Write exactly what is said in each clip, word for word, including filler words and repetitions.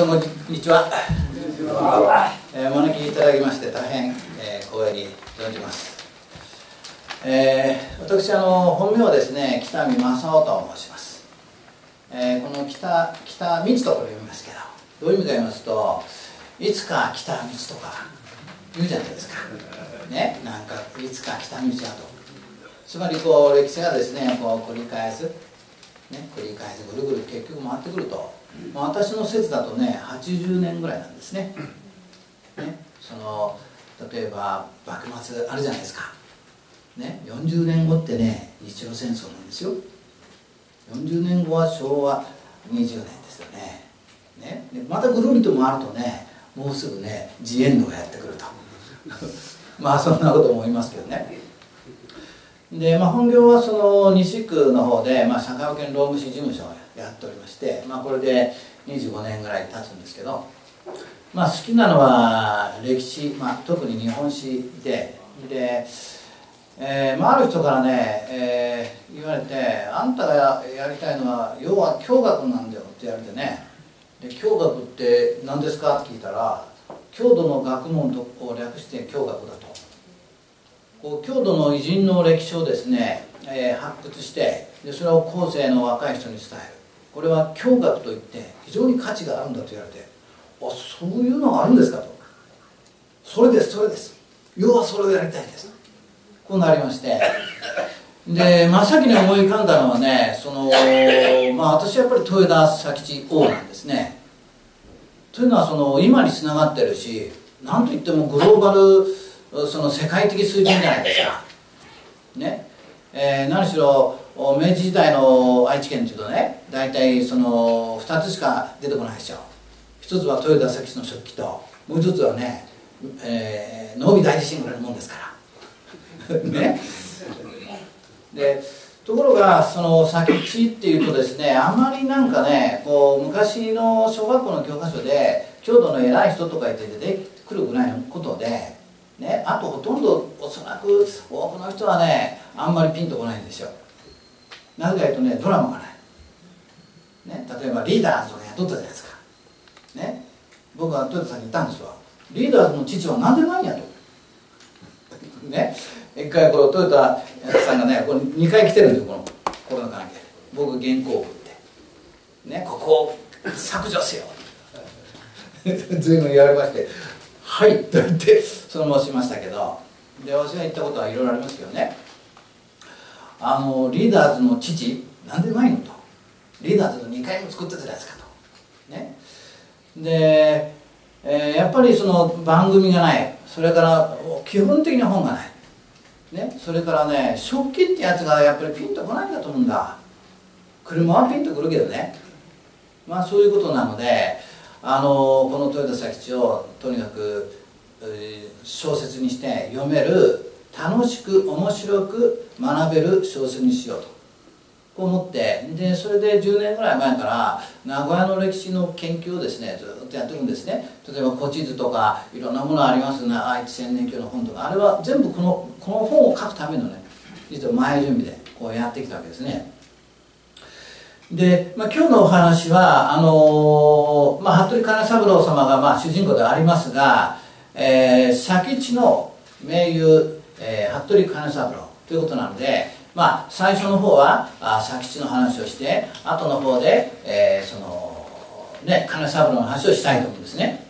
さんこんにちは。えー、お招きいただきまして大変、えー、光栄に存じます。えー、私あの本名はですね、北見正夫と申します。えー、この北北道とこれ読みますけど、どういう意味か言いますと、いつか来た道とか言うじゃないですか。ね、なんかいつか来た道だと。つまりこう歴史がですね、こう繰り返す。ね、繰り返すぐるぐる結局回ってくると、まあ、私の説だとねはちじゅうねんぐらいなんですね。ね、その例えば幕末あるじゃないですか、ね、よんじゅうねんごってね日露戦争なんですよ。よんじゅうねんごはしょうわにじゅうねんですよね。ね、でまたぐるりと回るとねもうすぐねジエンドがやってくるとまあそんなことも言いますけどね。で、まあ、本業はその西区の方で、まあ、社会保険労務士事務所をやっておりまして、まあ、これでにじゅうごねんぐらい経つんですけど、まあ、好きなのは歴史、まあ、特に日本史で、で、えーまあ、ある人からね、えー言われて「あんたが や, やりたいのは要は教学なんだよ」って言われてね、で教学って何ですかって聞いたら、郷土の学問を略して教学だと。こう郷土の偉人の歴史をですね、えー、発掘して、でそれを後世の若い人に伝える、これは教学といって非常に価値があるんだと言われて、あ、そういうのがあるんですかと。それですそれです、要はそれをやりたいです、こうなりまして、で真っ先に思い浮かんだのはね、そのまあ私はやっぱり豊田佐吉王なんですね。というのはその今につながってるし、なんといってもグローバルその世界的水準じゃないですか。ね、えー、何しろ明治時代の愛知県というとね、大体そのふたつしか出てこないでしょ。一つは豊田佐吉の食器と、もう一つはね、えー、濃尾大地震ぐらいのもんですからね。でところがその佐吉っていうとですね、あまりなんかね、こう昔の小学校の教科書で郷土の偉い人とか言って出てくるぐらいのことでね、あとほとんどおそらく多くの人はねあんまりピンとこないんですよ。なぜかというとね、ドラマがない、ね、例えばリーダーズとかやっとったじゃないですか、ね、僕は豊田さんに言ったんですわ。リーダーズの父はなんでないんやとね、一回この豊田さんがねこれにかい来てるんですよ、このコロナ関係で。僕原稿を送ってね、ここを削除せよ随分言われまして、はいと言ってそのまましましたけど、で私が言ったことはいろいろありますけどね、あのリーダーズの父なんでないのと、リーダーズのにかいも作ってたじゃないですかとね。で、えー、やっぱりその番組がない、それから基本的に本がない、ね、それからね食器ってやつがやっぱりピンとこないんだと思うんだ。車はピンとくるけどね、まあそういうことなので、あのこの豊田佐吉をとにかく小説にして読める、楽しく面白く学べる小説にしようとこう思って、でそれでじゅうねんぐらい前から名古屋の歴史の研究をですねずっとやってるんですね。例えば古地図とかいろんなものありますね、愛知千年記の本とか、あれは全部このこの本を書くためのね実は前準備でこうやってきたわけですね。で、まあ、今日のお話はあのーまあ、服部金三郎様がまあ主人公ではありますが、えー、佐吉の盟友、えー、服部金三郎ということなので、まあ、最初の方はあ佐吉の話をして、後の方で、えー、そのね金三郎の話をしたいと思うんですね。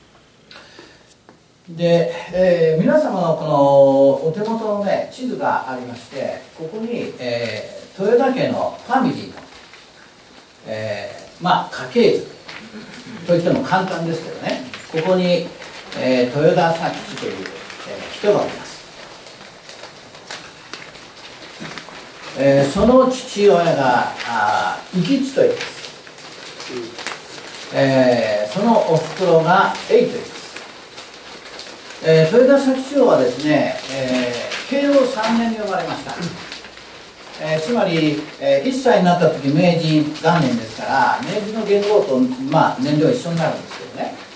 で、えー、皆様のこのお手元のね地図がありまして、ここに、えー、豊田家のファミリーのえー、まあ家系図といっても簡単ですけどね、ここに、えー、豊田佐吉という、えー、人がおります。えー、その父親が壱吉と言います、えー、そのおふくろが永と言います。えー、豊田佐吉王はですね、えー、慶応さんねんに生まれました。えー、つまり、えー、いっさいになった時明治元年ですから、明治の元号と、まあ、年齢は一緒になるんですけどね。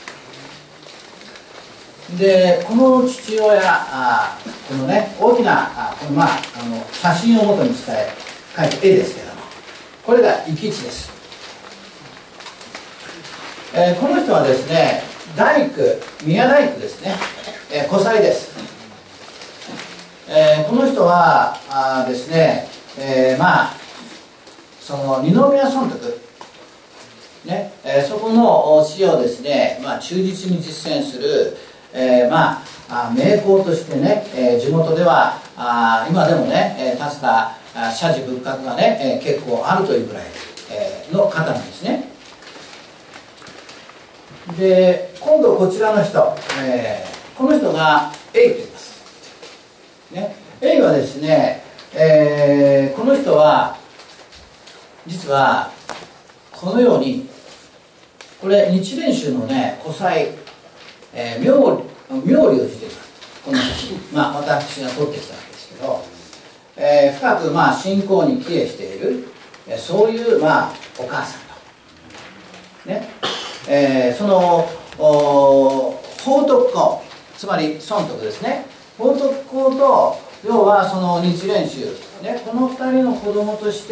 でこの父親、あこのね大きなあこの、まあ、あの写真を元に伝え描いた絵ですけども、これが壱吉です。 えー、この人はですね、大工、宮大工ですね、えー、古才です。えー、この人はあですね、えー、まあその二宮尊徳、ねえー、そこの教えをですね、まあ、忠実に実践する、えー、まあ名工としてね、えー、地元ではあ今でもね、えー、立つた社寺仏閣がね、えー、結構あるというぐらい、えー、の方なんですね。で今度こちらの人、えー、この人がエイと言います、ね、エイはですね、えー、この人は実はこのように、これ日蓮宗のね古才、えー、妙妙理をしています。この写真、まあ私が撮ってきたわけですけど、えー、深くまあ信仰に帰依している、えー、そういうまあお母さんとね、えー、その宝徳公、つまり尊徳ですね、宝徳公と要はその日蓮宗、ね、このふたりの子供として、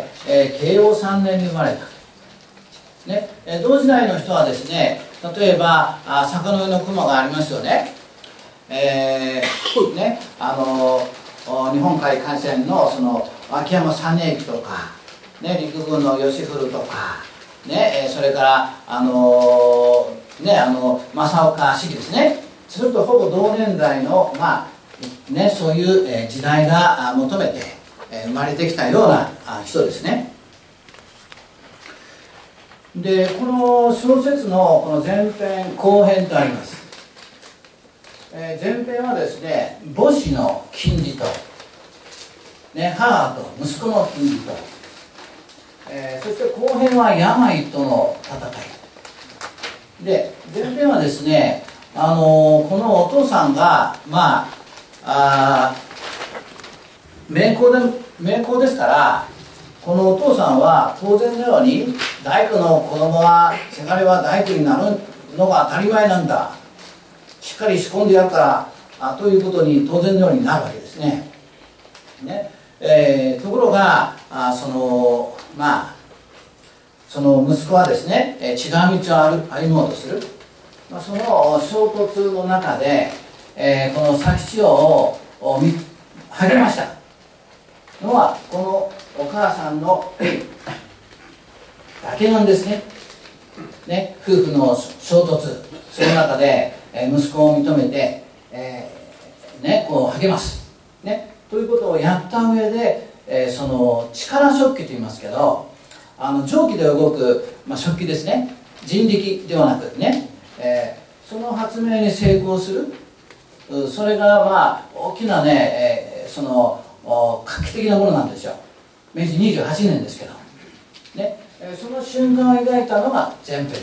えー、慶応さんねんに生まれた、ね、えー、同時代の人はですね、例えばあ坂の上の雲がありますよね、えー、ね、あの日本海海戦のその秋山実之とか、ね、陸軍の義古とか、ね、それからあのー、ね、あの正岡子規ですね。それとほぼ同年代の、まあね、そういう時代が求めて生まれてきたような人ですね。でこの小説のこの前編後編とあります。えー、前編はですね、母子の金字塔、ね、母と息子の金字塔、えー、そして後編は病との戦いで、前編はですね、あのー、このお父さんがまああ名工で名工ですから、このお父さんは当然のように大工の子供はせがれは大工になるのが当たり前なんだ、しっかり仕込んでやるからあということに当然のようになるわけですね。ね、えー、ところがあそのまあその息子はですね、えー、違う道を歩もうとする、まあ、その衝突の中で、えー、この佐吉を励ましたのはこのお母さんのだけなんですね。ね、夫婦の衝突、その中で息子を認めて、えーね、こう励ます、ね、ということをやった上で、えー、その力食器といいますけど、あの蒸気で動く、まあ、食器ですね、人力ではなくね、えー、その発明に成功する、それがまあ大きなね、えー、その画期的なものなんですよ。明治にじゅうはちねんですけど、ね、その瞬間を描いたのが前編です、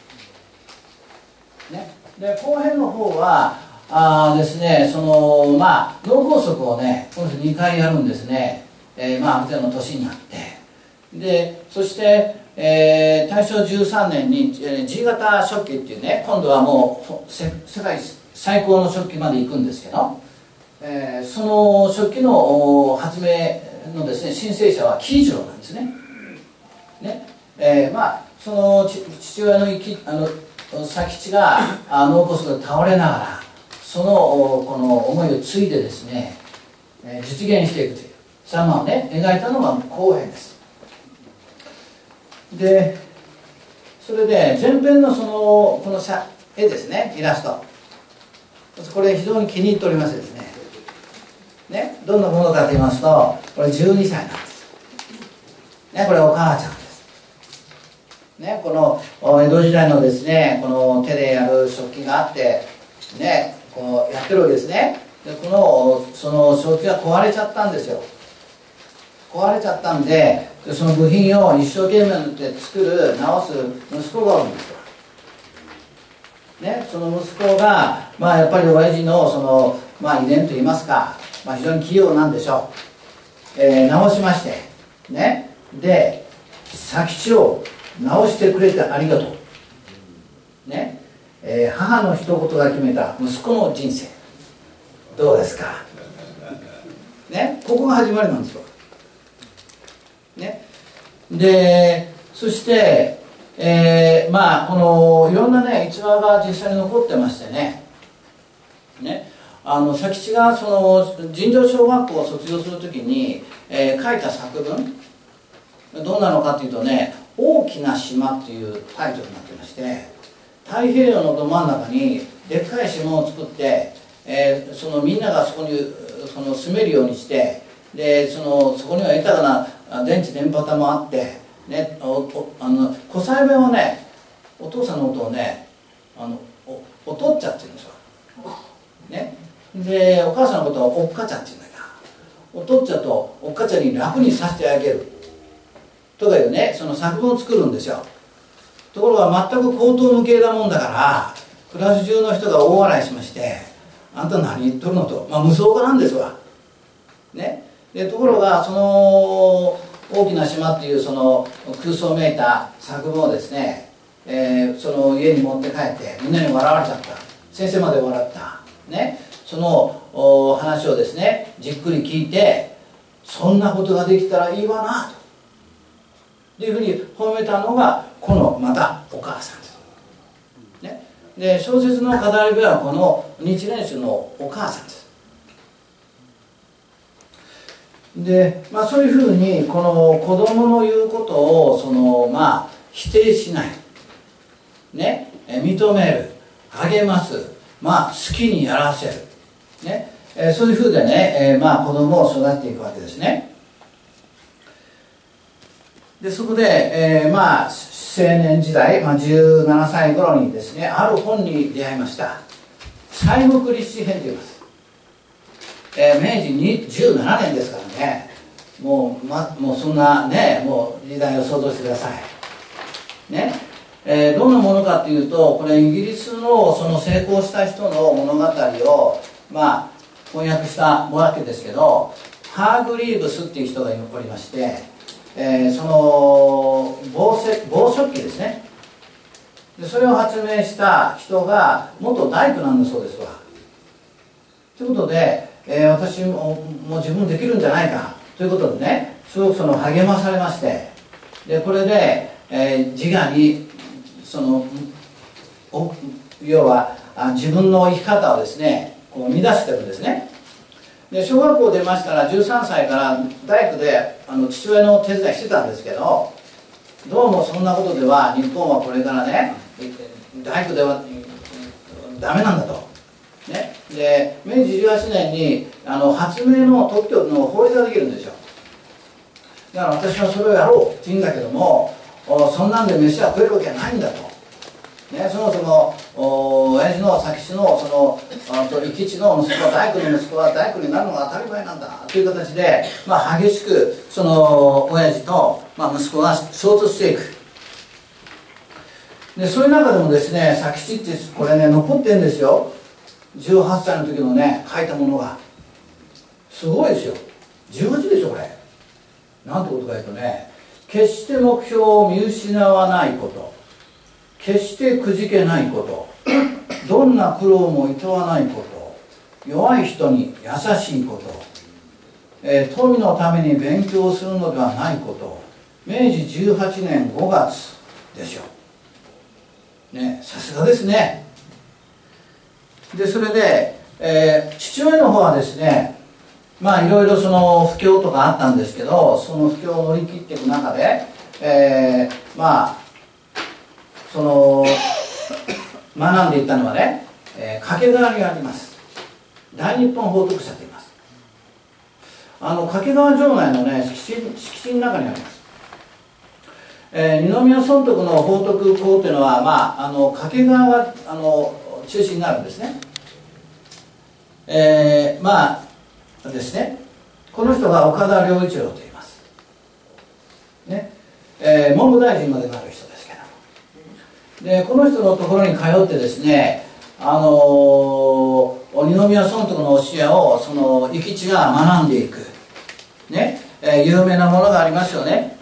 ね、で後編の方はあですね、そのまあ脳梗塞をねこの人にかいやるんですね、えー、まあある程度の年になって、でそして、えー、大正じゅうさんねんに、えー、G 型食器っていうね、今度はもう世界最高の食器まで行くんですけど、えー、その食器の発明のですね申請者は喜一郎なんですね。ね、えー、まあその父親の生きあの佐吉が脳梗塞で倒れながらそのこの思いを継いでですね、えー、実現していくという様をね描いたのが後編です。でそれで前編のそのこの絵ですね、イラスト、これ非常に気に入っておりましてですね、ね、どんなものかと言いますと、これじゅうにさいなんです、ね、これお母ちゃんです、ね、この江戸時代のですね、この手でやる食器があってね、こうやってるわけですね。でこのその食器が壊れちゃったんですよ。壊れちゃったんで、その部品を一生懸命で作る直す息子がおるんですよ、ね、その息子がまあやっぱり親父のその、まあ、遺伝といいますか、まあ、非常に器用なんでしょう、えー、直しましてね、で佐吉を直してくれてありがとうね、えー、母の一言が決めた息子の人生、どうですかね、ここが始まりなんですよ、ね、でそして、 えー、まあこのいろんなね逸話が実際に残ってましてねねあの佐吉がその尋常小学校を卒業するときに、えー、書いた作文どんなのかというとね「大きな島」っていうタイトルになってまして、太平洋のど真ん中にでっかい島を作って、えー、そのみんながそこにその住めるようにして、でそのそこには豊かな電池電波塔もあって、ね、おおあの小さい弁はねお父さんのことをねあの お, おとっちゃって言うんですよ、ね、でお母さんのことはおっかちゃんって言うんだから、おとっちゃとおっかちゃんに楽にさせてあげるとかいうねその作文を作るんですよ。ところが全く口頭無形なもんだからクラス中の人が大笑いしまして、あんた何言っとるのと、まあ無双家なんですわ、ね、でところがその大きな島っていうその空想めいた作文をですね、えー、その家に持って帰ってみんなに笑われちゃった、先生まで笑った、ね、その話をですねじっくり聞いて、そんなことができたらいいわなというふうに褒めたのがこのまたお母さんです、ね、で小説の語り部はこの日蓮宗のお母さんです。で、まあ、そういうふうにこの子供の言うことをその、まあ、否定しない、ね、認める、励ます、まあ、好きにやらせる、ね、えそういうふうでね、えーまあ、子供を育てていくわけですね。でそこで、えー、まあ青年時代、まあ、じゅうななさい頃にですねある本に出会いました。西国立志編と言います、えー、明治にじゅうななねんですからね、もう、ま、もうそんなねもう時代を想像してくださいね。えー、どんなものかというと、これイギリスのその成功した人の物語をまあ翻訳したわけですけど、ハーグリーブスっていう人がおりまして、えー、その 棒, せ棒食器ですね、でそれを発明した人が元大工なんだそうですわ。ということで、えー、私ももう自分できるんじゃないかということでねすごくその励まされまして、でこれで、えー、自我にそのお要はあ自分の生き方をですねこう乱してるんですね。で小学校出ましたらじゅうさんさいから大工であの父親の手伝いしてたんですけど、どうもそんなことでは日本はこれからね大工ではダメなんだと、ね、で明治じゅうはちねんにあの発明の特許の法律ができるんですよ。だから私はそれをやろうって言うんだけども、そんなんで飯は食えるわけはないんだと、ね、そもそも親父の佐吉のその生き地の息子は大工の息子は大工になるのが当たり前なんだという形で、まあ、激しくその親父と、まあ、息子が衝突していく。でそういう中でもですね佐吉ってこれね残ってるんですよ。じゅうはっさいの時のね書いたものがすごいですよ。じゅうはちでしょこれ。なんてことか言うとね、決して目標を見失わないこと、決してくじけないこと、どんな苦労もいとわないこと、弱い人に優しいこと、えー、富のために勉強するのではないこと、明治じゅうはちねんごがつですよ。ね、さすがですね。でそれで、えー、父親の方はですね、まあいろいろその不況とかあったんですけど、その不況を乗り切っていく中で、えー、まあその学んでいったのはね、えー、掛川にあります大日本宝徳社と言います。あの掛川城内のね敷地、敷地の中にあります。えー、二宮尊徳の宝徳校というのは、まあ、あの掛川があの中心になるんですね。えー、まあですね、この人が岡田良一郎と言います、ねえー、文部大臣までなる人ですけど、でこの人のところに通ってですね、あのー、二宮尊徳の教えをその諭吉が学んでいく、ねえー、有名なものがありますよね。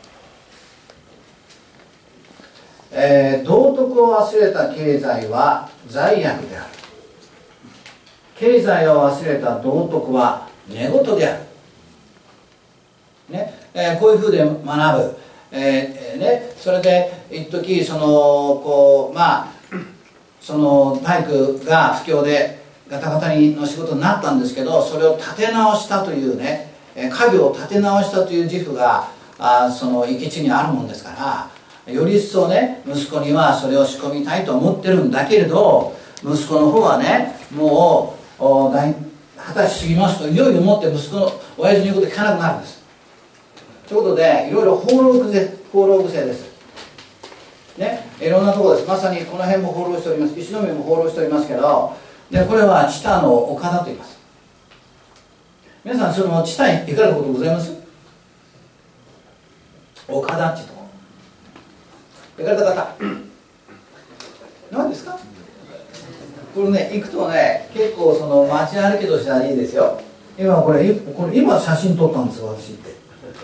えー、道徳を忘れた経済は罪悪である。経済を忘れた道徳は寝言である。ねえー、こういうふうで学ぶ、 えーね、それで一時そのこうまあその大工が不況でガタガタの仕事になったんですけど、それを立て直したというね、家業を立て直したという自負があその生き地にあるもんですから、より一層ね息子にはそれを仕込みたいと思ってるんだけれど、息子の方はねもう二十歳過ぎますといよいよもって息子の親父の言うこと聞かなくなるんです。ということでいろいろ放浪癖放浪癖ですね。いろんなところです。まさにこの辺も放浪しております。石宮も放浪しておりますけど、でこれは知多の岡田と言います。皆さんその知多に行かれたことございます？岡田っていうとこ行かれた方何ですか？これね行くとね結構その街歩きとしてはいいですよ。今これこれ今写真撮ったんですよ私って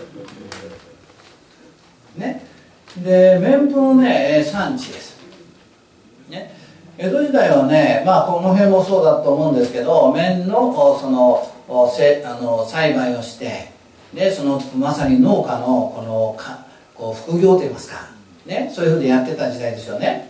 ね。で綿布のね産地ですね。江戸時代はね、まあこの辺もそうだと思うんですけど、綿のそのせあの栽培をしてでそのまさに農家のこのかこう副業といいますかね、そういうふうでやってた時代ですよね。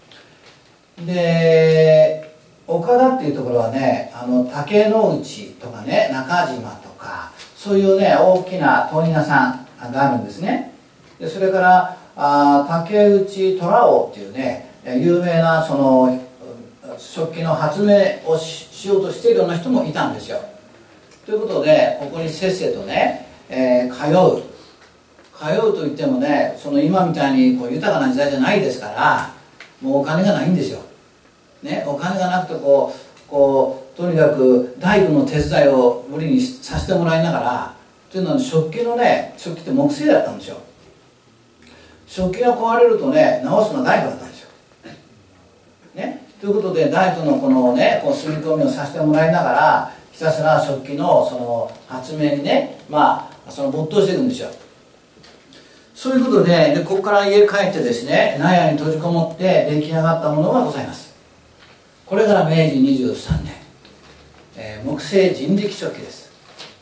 で岡田っていうところはね、あの竹之内とかね中島とかそういうね大きな問屋さんがあるんですね。でそれからあ竹内虎王っていうね有名なその食器の発明を し, しようとしているような人もいたんですよ。ということでここにせっせとね、えー、通う通うといってもねその今みたいにこう豊かな時代じゃないですからもうお金がないんですよ、ね、お金がなくてこうこうとにかく大工の手伝いを無理にさせてもらいながらというのは食器のね食器って木製だったんですよ。食器が壊れるとね直すのは大工だったんですよ、ね、ということで大工のこのねこう住み込みをさせてもらいながらひたすら食器のその発明にねまあその没頭していくんですよ。そういうことで、でここから家帰ってですね納屋に閉じこもって出来上がったものがございます。これからめいじにじゅうさんねん、えー、木製人力食器です、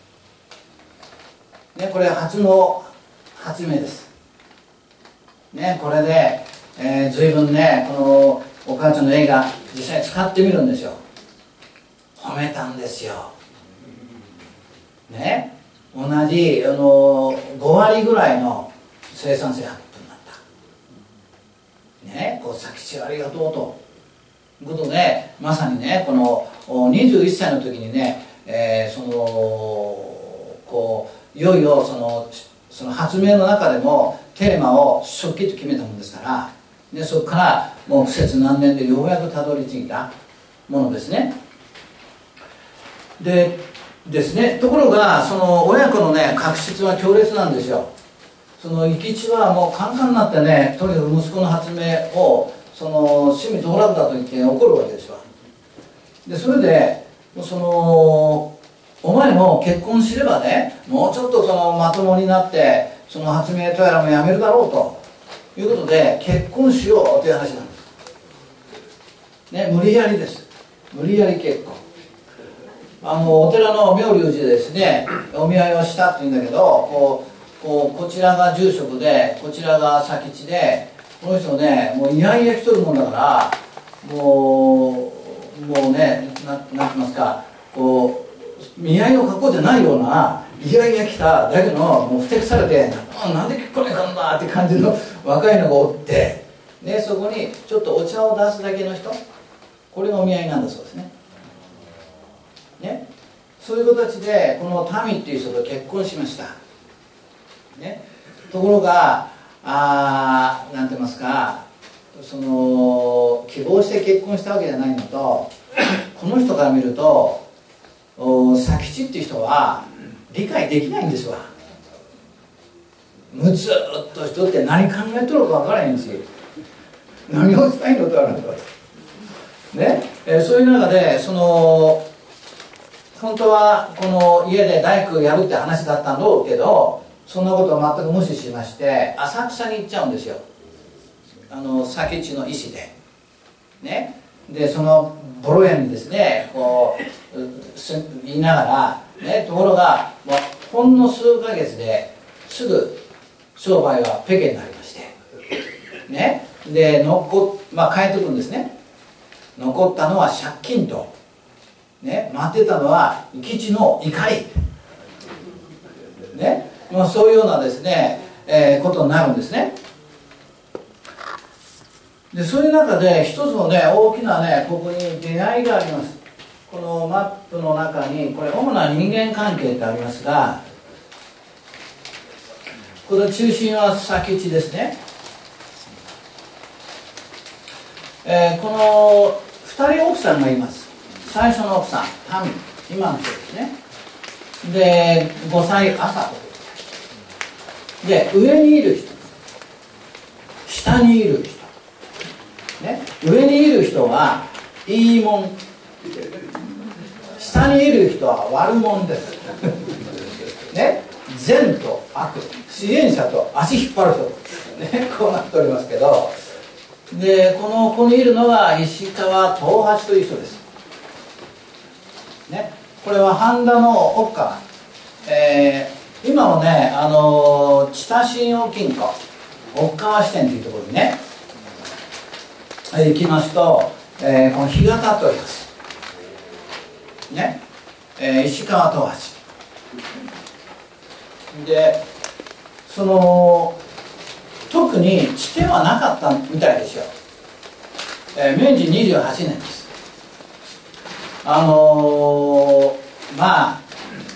ね、これ初の発明ですね。これで、えー、随分ねこのお母ちゃんの映画実際使ってみるんですよ。褒めたんですよね。同じあのごわりぐらいの生産性アップになったね。こう佐吉ありがとうということでまさにねこのにじゅういっさいの時にね、えー、そのこういよいよそのその発明の中でもテーマを食器と決めたものですからでそこからもう苦節何年でようやくたどり着いたものですね。でですねところがその親子のね確執は強烈なんですよ。その生き地はもうカンカンになってねとにかく息子の発明をその趣味道楽だと言って怒るわけですよ。でそれでそのお前も結婚すればねもうちょっとそのまともになってその発明とやらもやめるだろうということで結婚しようという話なんです、ね、無理やりです。無理やり結婚。あのお寺の妙龍寺でですねお見合いをしたっていうんだけどこうこうこちらが住職でこちらが佐吉でこの人ねもういやいや来とるもんだからもうもうねななんて言いますかこう見合いの格好じゃないようないやいや来ただけどもうふてくされてあなんで結婚いかんだって感じの若いのがおってでそこにちょっとお茶を出すだけの人これがお見合いなんだそうですね。ね、そういう形でこの民っていう人と結婚しました、ね、ところがあなんて言いますかその希望して結婚したわけじゃないのとこの人から見ると佐吉っていう人は理解できないんですわ。むずっと人って何考えとるか分からないんですよ。何をしたいのとあるのかね、えー、そういう中でその本当はこの家で大工やるって話だったんだろうけどそんなことを全く無視しまして浅草に行っちゃうんですよ。あの佐吉の意思でね。でそのボロ屋にですねこう言いながら、ね、ところがもうほんの数ヶ月ですぐ商売はペケになりましてね。で残っ、まあ、帰ってくるんですね。残ったのは借金と、ね、待ってたのは基地の怒り、ね、まあ、そういうようなですね、えー、ことになるんですね。でそういう中で一つのね大きなねここに出会いがあります。このマップの中にこれ主な人間関係ってありますが、この中心は先地ですね。えー、このふたり奥さんがいます。最初の奥さんタミ、今の人ですね。でごさい朝とで上にいる人、下にいる人ね、上にいる人はいいもん、下にいる人は悪もんですね、善と悪、支援者と足引っ張る人、ね、こうなっておりますけど、でこのここにいるのが石川東八という人です、ね、これは半田の奥川、えー、今のね、あのー、知多信用金庫奥川支店というところにね行きますと、えー、この日が立っておりますね、えー、石川東八で、その特に地点はなかったみたいですよ、えー、明治にじゅうはちねんです。あのー、まあ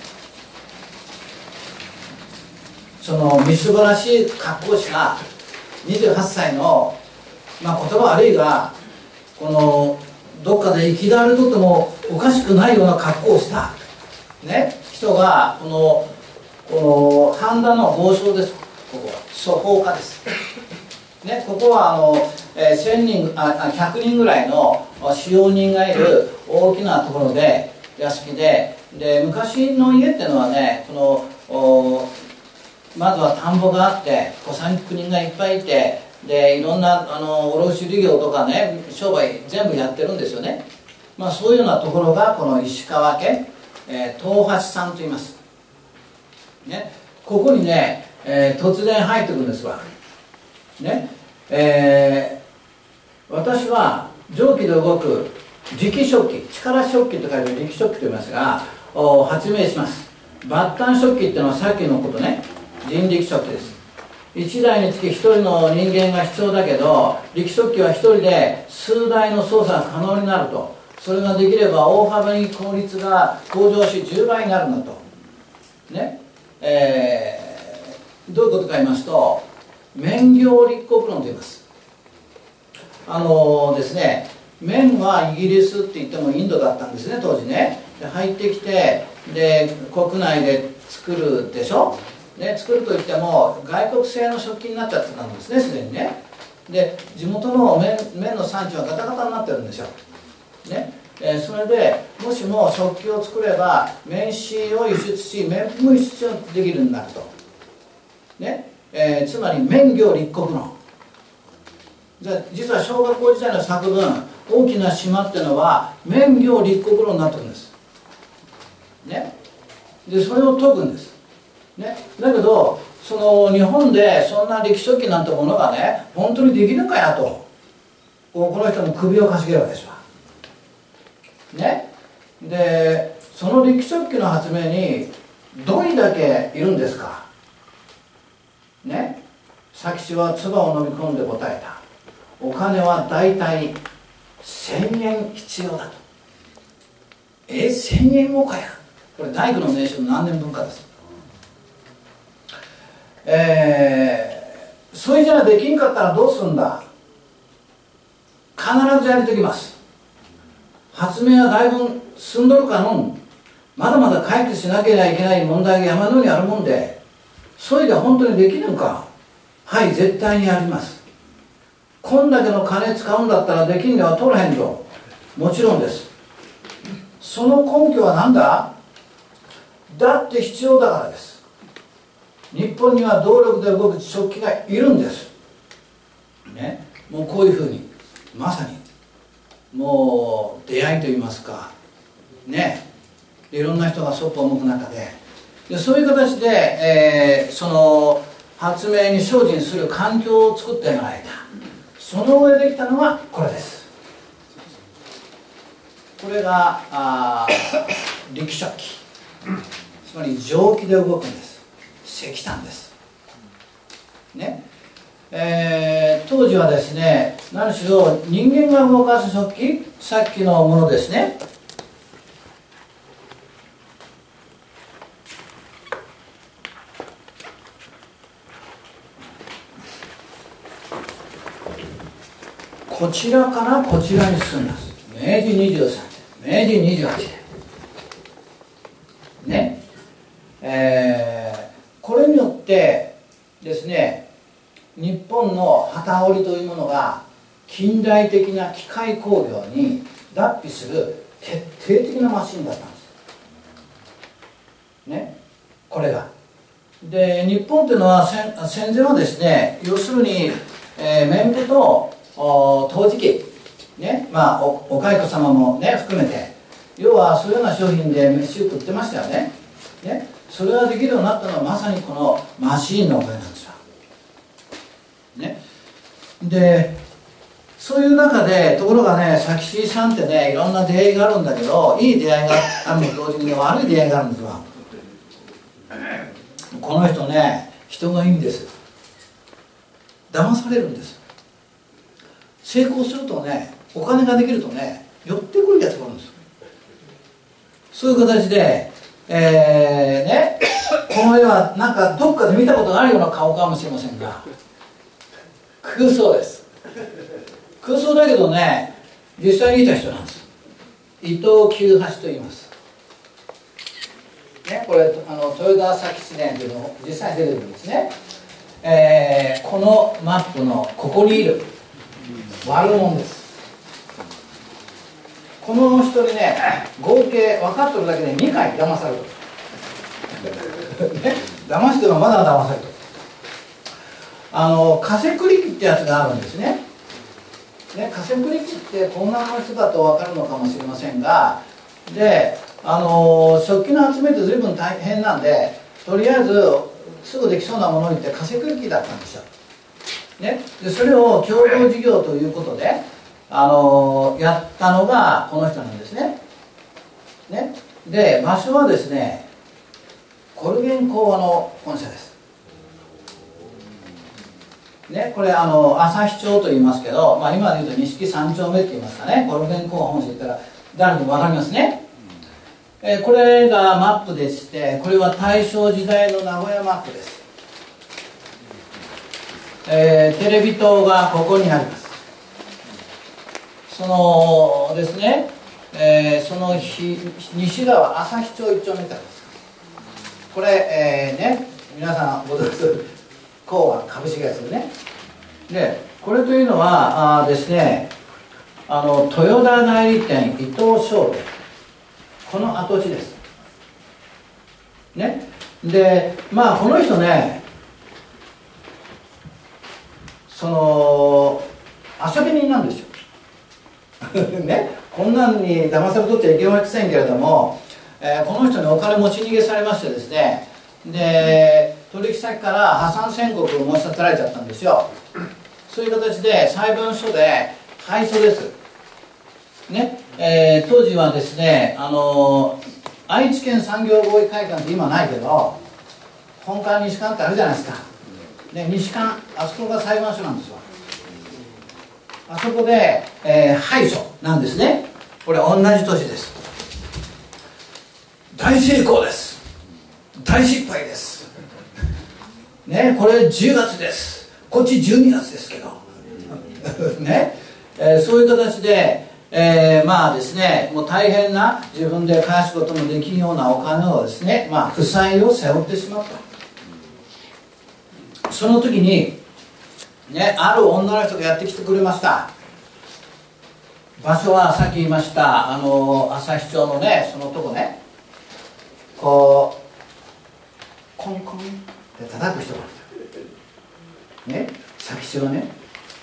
そのみすぼらしい格好をしたにじゅうはっさいの、まあ、言葉悪いがこのどっかで生きられとってもおかしくないような格好をした、ね、人がこのこの半田の豪商です。ここは粗放家です、ね、ここはあの、えー、せんにんあひゃくにんぐらいの使用人がいる大きなところで屋敷で、で昔の家っていうのはね、このまずは田んぼがあって小三人がいっぱいいて、でいろんなあの卸売業とかね商売全部やってるんですよね。まあ、そういうようなところがこの石川家、えー、東八さんと言います、ね、ここにね、えー、突然入ってくるんですわ、ねえー、私は蒸気で動く磁気食器、力食器と書いて磁気食器と言いますが発明します。抜端食器っていうのはさっきのことね、人力食器です。いちだいにつきひとりの人間が必要だけど、力食器はひとりで数台の操作が可能になると。それができれば大幅に効率が向上しじゅうばいになるんだと、ねえー、どういうことか言いますと、綿業立国論と言います。あのー、ですね綿はイギリスって言ってもインドだったんですね、当時ね。で入ってきて、で国内で作るでしょ、ね、作るといっても外国製の食器になっちゃってたんですね、すでにね。で地元の 綿, 綿の産地はガタガタになってるんですよ、ねえー、それでもしも食器を作れば綿糸を輸出し綿布も輸出できるようになると、ねえー、つまり綿業立国論。実は小学校時代の作文、大きな島っていうのは綿業立国論になってるんです、ね、でそれを解くんです、ね、だけどその日本でそんな力食器なんてものがね本当にできるかやと、この人も首をかしげるわけですわ、ね、でその力食器の発明にどれだけいるんですか、ね、佐吉は唾を飲み込んで答えた。お金はだいたいせんえん必要だと。えせんえんもかや。これ大工の名称の何年分かです。えー、それじゃできんかったらどうすんだ。必ずやりときます。発明はだいぶ進んどるかの、まだまだ解決しなければいけない問題が山のようにあるもんで、それで本当にできるのか。はい、絶対にやります。こんだけの金使うんだったらできんでは取らへんと。もちろんです。その根拠は何だ。だって必要だからです。日本には動力で動く食器がいるんです、ね、もうこういうふうにまさにもう出会いといいますかね、いろんな人がそっぽを向く中で、でそういう形で、えー、その発明に精進する環境を作ってもらえた。その上できたのがこれです。これがあ力食器、つまり蒸気で動くんです。石炭ですね。えー、当時はですね、何しろ人間が動かす食器、さっきのものですね、こちらからこちらに進んだんです。めいじにじゅうさんねん、めいじにじゅうはちねんね、えー、これによってですね、日本の機織りというものが近代的な機械工業に脱皮する決定的なマシンだったんですね、これが。で、日本というのは戦戦前はですね、要するに、えー、綿布と陶磁器ね、まあ お, お蚕様もね含めて、要はそういうような商品で飯を食ってましたよね。ね、それができるようになったのはまさにこのマシーンのおかげなんですよ。ね、でそういう中で、ところがね、佐吉さんってね、いろんな出会いがあるんだけど、いい出会いがあるのと同時に悪い出会いがあるんですよ。この人ね、人がいいんです。騙されるんです。成功するとね、お金ができるとね、寄ってくるやつがあるんですよ。そういう形で、えー、ね、この絵はなんかどっかで見たことがあるような顔かもしれませんが、空想です。空想だけどね、実際にいた人なんです。伊藤久八と言います。ね、これあの豊田佐吉伝というのを実際に出てくるんですね。えー、このマップのここにいる悪者です。この人にね、合計分かってるだけでにかい騙されるね、騙してもまだ騙される。あのカセクリ機ってやつがあるんですね。ね、カセクリ機ってこんな人だと分かるのかもしれませんが、で、あの食器の集めって随分大変なんで、とりあえずすぐできそうなものにってカセクリ機だったんですよ。ね、でそれを共同事業ということで、あのやったのがこの人なんですね。ね、で場所はですね、コルゲン講和の本社です。ね、これあの旭町と言いますけど、まあ、今で言うと錦三丁目って言いますかね。コルゲン講和本社言ったら誰でも分かりますね。えー、これがマップでして、これは大正時代の名古屋マップです。えー、テレビ塔がここにあります。そのですね、えー、その日西側旭町一丁目からです。これ、えー、ね、皆さんご存知の講和株式会社ですね。でこれというのはあですね、あの豊田代理店伊藤商店、この跡地ですね。でまあこの人ね、その遊び人なんですよね、こんなのに騙されとっちゃいけませんけれども、えー、この人にお金持ち逃げされましてですね、で取引先から破産宣告を申し立てられちゃったんですよ。そういう形で裁判所で敗訴ですね。えー、当時はですね、あのー、愛知県産業合意会館って今ないけど、本館西館ってあるじゃないですか、ね、西館、あそこが裁判所なんですよ。あそこで、えー、敗訴なんですね。これ同じ年です。大成功です、大失敗ですね、これじゅうがつです、こっちじゅうにがつですけどね、えー、そういう形で、えー、まあですね、もう大変な、自分で返すこともできるようなお金をですね、まあ負債を背負ってしまった。その時にね、ある女の人がやってきてくれました。場所はさっき言いましたあの旭町のね、そのとこね、こうコンコンって叩く人がいたね。佐吉はね、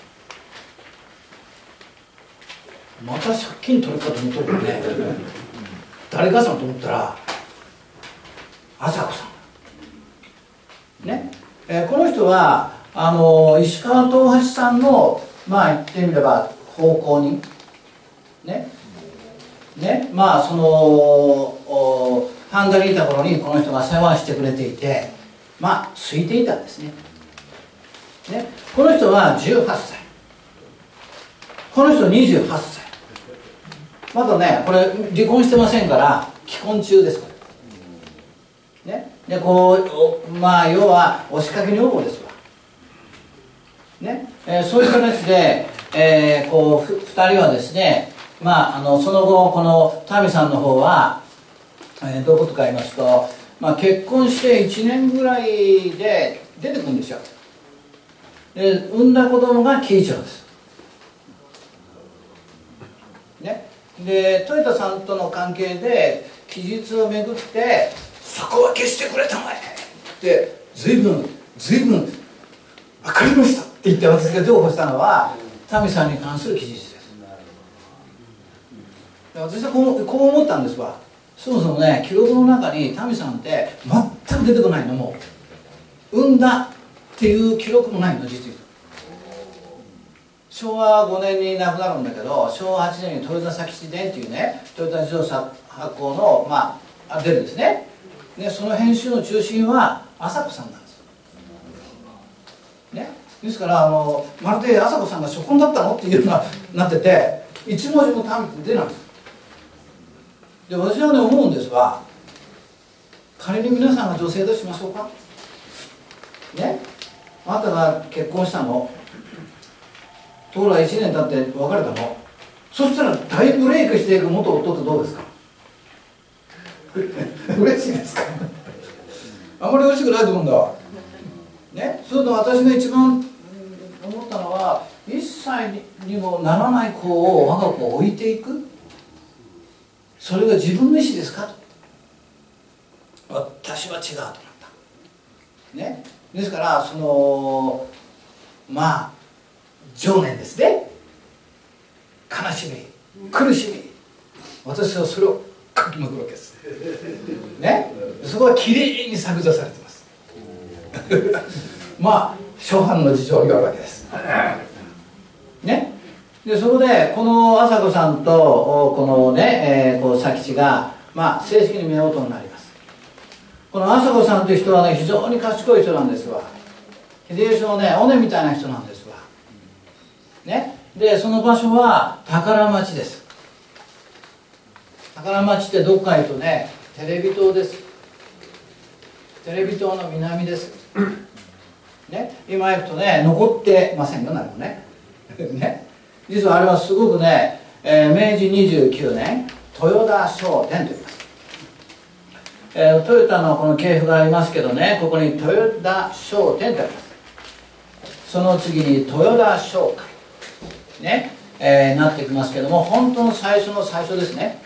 また借金取るかと思ったけどね誰かさんと思ったら朝子さんね、 えー、この人はあの石川東八さんのまあ言ってみれば奉公人ねねまあそのハンガリーいた頃にこの人が世話してくれていてまあ空いていたんですね。ねこの人はじゅうはっさい、この人にじゅうはっさい、まだねこれ離婚してませんから既婚中ですこれね。でこうまあ要は押しかけ女房ですわね、えー、そういう形で、えー、こうふふたりはですね、まあ、あのその後このタミさんの方は、えー、どういうことか言いますと、まあ、結婚していちねんぐらいで出てくるんですよ。で産んだ子供が喜一郎ですね。でトヨタさんとの関係で期日をめぐってそこは消してくれたまえって随分随分分かりましたって言って私が譲歩したのはタミさんに関する記述です。私はこう、こう思ったんですわ。そもそもね記録の中にタミさんって全く出てこないの。もう産んだっていう記録もないの実に。しょうわごねんに亡くなるんだけどしょうわはちねんに豊田佐吉伝っていうねトヨタ自動車発行のまあ出るんですね。でその編集の中心は朝子さんなんですね。ですからあのまるで朝子さんが初婚だったのっていうようななってて一文字も単って出ないんです。で私はね思うんですが、仮に皆さんが女性としましょうかね、あなたが結婚したのところがいちねん経って別れたの、そしたら大ブレイクしていく元夫ってどうですか嬉しいですかあんまり嬉しくないと思うんだわね。それと私が一番思ったのは、いっさいにもならない子を我が子を置いていく、それが自分の意思ですかと。私は違うと思ったね。ですからそのまあ情念ですね、悲しみ苦しみ、私はそれを書きまくるわけですね。そこはきれいに削除されてますまあ初版の事情を言うわけですね。でそこでこの朝子さんとこのね、えー、こう佐吉が、まあ、正式に夫婦になります。この朝子さんという人はね非常に賢い人なんですわ。秀吉のね尾根みたいな人なんですわね。でその場所は宝町です。宝町ってどこかいうとねテレビ塔です。テレビ塔の南ですね。今行くとね残ってませんよ何もねね。実はあれはすごくね、えー、めいじにじゅうきゅうねん豊田商店と言います、えー、トヨタのこの系譜がありますけどね、ここに豊田商店とあります。その次に豊田商会ね、えー、なってきますけども、本当の最初の最初ですね。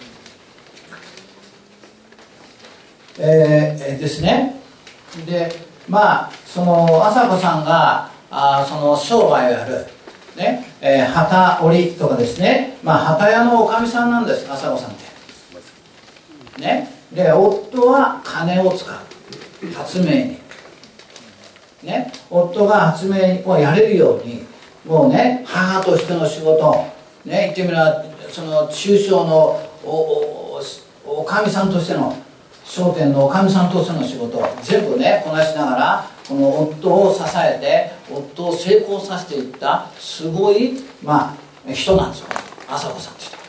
えー、ですね。でまあその朝子さんがあその商売をやるね、えー、機織りとかですね、まあ機屋のおかみさんなんです朝子さんってね。で夫は金を使う発明にね、夫が発明をやれるようにもうね母としての仕事ね、言ってみればその中小のおおおかみさんとしての商店のおかみさんとしての仕事を全部ねこなしながらこの夫を支えて夫を成功させていったすごい、まあ、人なんですよ朝子さんって人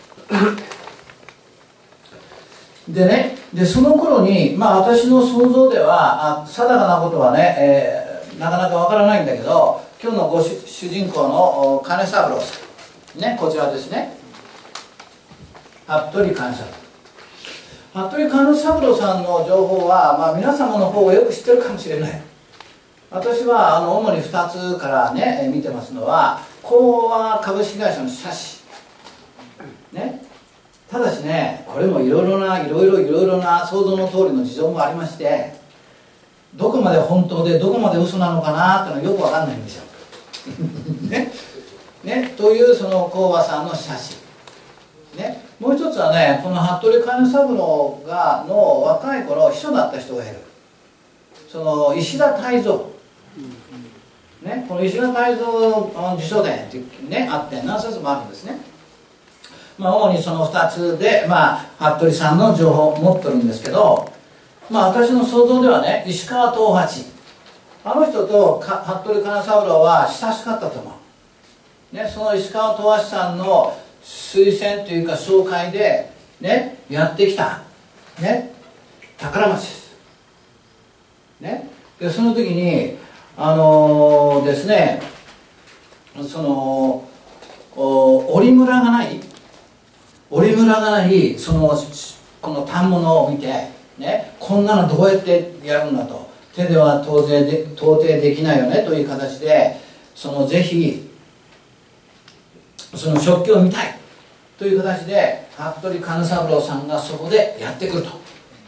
でね。でその頃に、まあ、私の想像ではあ定かなことはね、えー、なかなかわからないんだけど、今日のご 主, 主人公の金三郎さんね、こちらですね、服部金三郎。服部金三郎さんの情報は、まあ、皆様の方がよく知ってるかもしれない。私はあの主にふたつからね見てますのは、興和株式会社の社史ね。ただしねこれもいろいろないろいろいろいろな想像の通りの事情もありまして、どこまで本当でどこまで嘘なのかなっていうのはよくわかんないんですよねね。というその興和さんの写真ね。もう一つはね、この服部金三郎がの若い頃秘書だった人がいる、その石田泰造ね、この石田泰造辞書伝って、ね、あって何冊もあるんですね。まあ、主にそのふたつで、まあ、服部さんの情報を持ってるんですけど、まあ、私の想像ではね、石川藤八、あの人とか服部金三郎は親しかったと思う、ね、その石川藤八さんの推薦というか紹介で、ね、やってきた、ね、宝町です、ね、でその時にあのー、ですね、その織村がない織村がないそのこの反物を見て、ね、こんなのどうやってやるんだと、手では到底で到底できないよねという形で、そのぜひその食器を見たいという形で服部金三郎さんがそこでやってくると。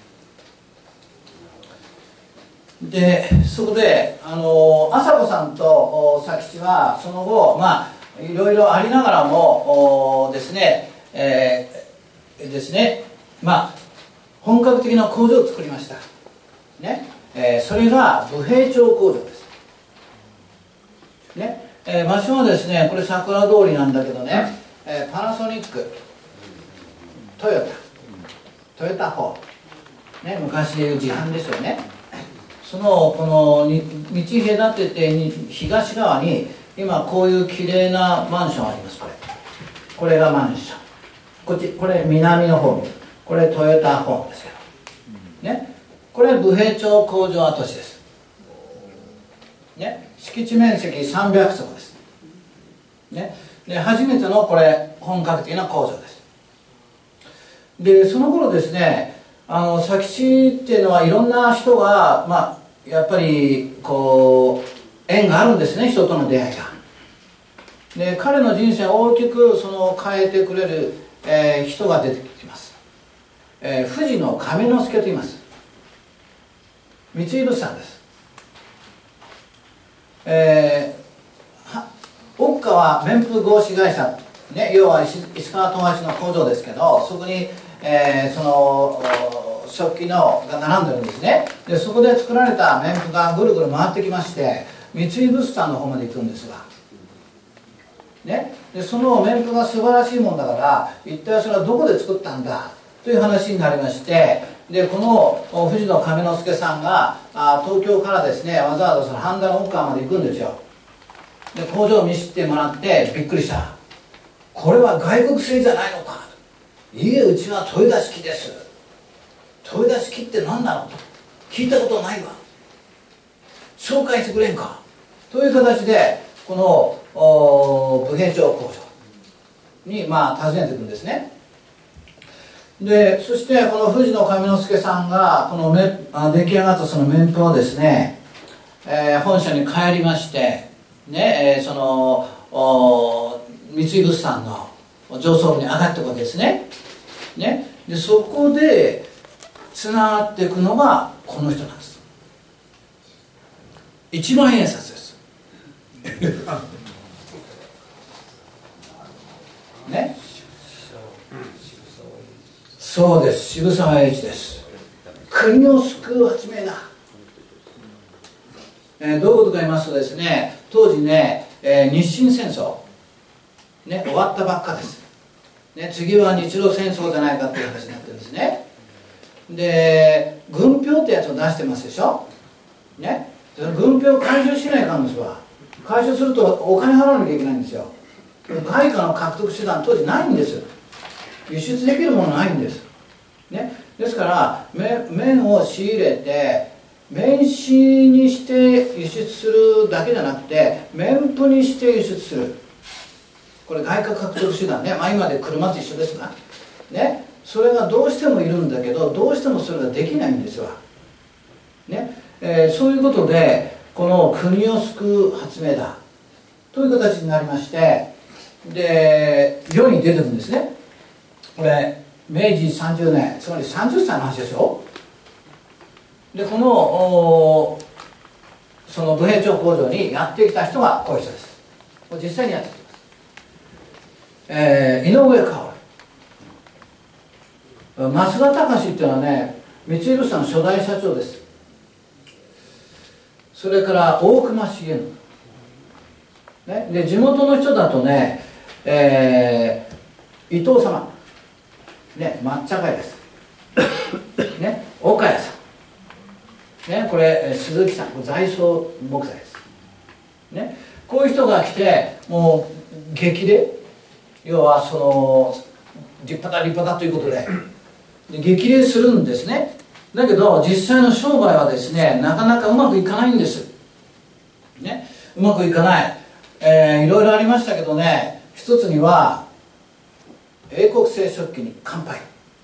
でそこであの朝子さんと佐吉はその後、まあいろいろありながらもですね、えー、ですね、まあ本格的な工場を作りました、ね、えー、それが武平町工場です、ね、えー、場所はですね、これ桜通りなんだけどね、えー、パナソニック、トヨタ、トヨタホー、ね、昔でいう自販ですよね。そのこの道隔てて東側に今こういう綺麗なマンションあります。これこれがマンション、こっちこれ南の方、これトヨタホームですけど、ね、これ武平町工場跡地です、ね、敷地面積さんびゃくつくです、ね、で初めてのこれ本格的な工場です。でその頃ですね、あの佐吉っていうのはいろんな人が、まあ、やっぱりこう縁があるんですね、人との出会いが。で彼の人生を大きくその変えてくれる、えー、人が出てきます、えー、藤野亀之助と言います。三井物産です、えー、奥川綿風合紙会社、ね、要は 石, 石川藤八の工場ですけど、そこにえー、その食器のが並んでるんですね。でそこで作られた綿布がぐるぐる回ってきまして三井物産の方まで行くんですが、ね、でその綿布が素晴らしいもんだから一体それはどこで作ったんだという話になりまして、でこの藤野亀之助さんがあ東京からですねわざわざその半田の奥川まで行くんですよ。で工場を見せてもらってびっくりした、これは外国製じゃないのか、いえ、うちは豊田式です。豊田式って何だろうと聞いたことないわ、紹介してくれんかという形でこの武平町工場にまあ訪ねていくんですね。でそしてこの藤野亀之助さんがこのめ出来上がったその綿布をですね、えー、本社に帰りましてね、えー、その三井物産の上層部に上がっていくわけですね。ね、でそこでつながっていくのがこの人なんです。一万円札ですね、そうです、渋沢栄一です。国を救う発明だ、えー、どういうことか言いますとですね、当時ね、えー、日清戦争、ね、終わったばっかです、ね、次は日露戦争じゃないかっていう話になってるんですね。で軍票ってやつを出してますでしょ、ね、軍票を回収しないかんですわ。回収するとお金払わなきゃいけないんですよ。外貨の獲得手段当時ないんです。輸出できるものないんです、ね、ですから綿を仕入れて綿紙にして輸出するだけじゃなくて綿布にして輸出する、これ外貨獲得手段ね、まあ、今で車と一緒ですが、ね、それがどうしてもいるんだけどどうしてもそれができないんですわ、ねえー、そういうことでこの国を救う発明だという形になりまして、で世に出てるんですね。これめいじさんじゅうねん、つまりさんじゅっさいの話ですよ。でこのその武平町工場にやってきた人がこういう人です。これ実際にやってきます、えー、井上薫、増田隆っていうのはね三井物産の初代社長です。 それから大隈重信、ね、で地元の人だとね、えー、伊藤様、ね、抹茶会です、ね、岡谷さん、ね、これ鈴木さん、在所木材です、ね、こういう人が来てもう激励、要はその立派だ立派だということでで激励するんですね。だけど実際の商売はですね、なかなかうまくいかないんです、ね、うまくいかない、えー、いろいろありましたけどね、一つには英国製食器に乾杯、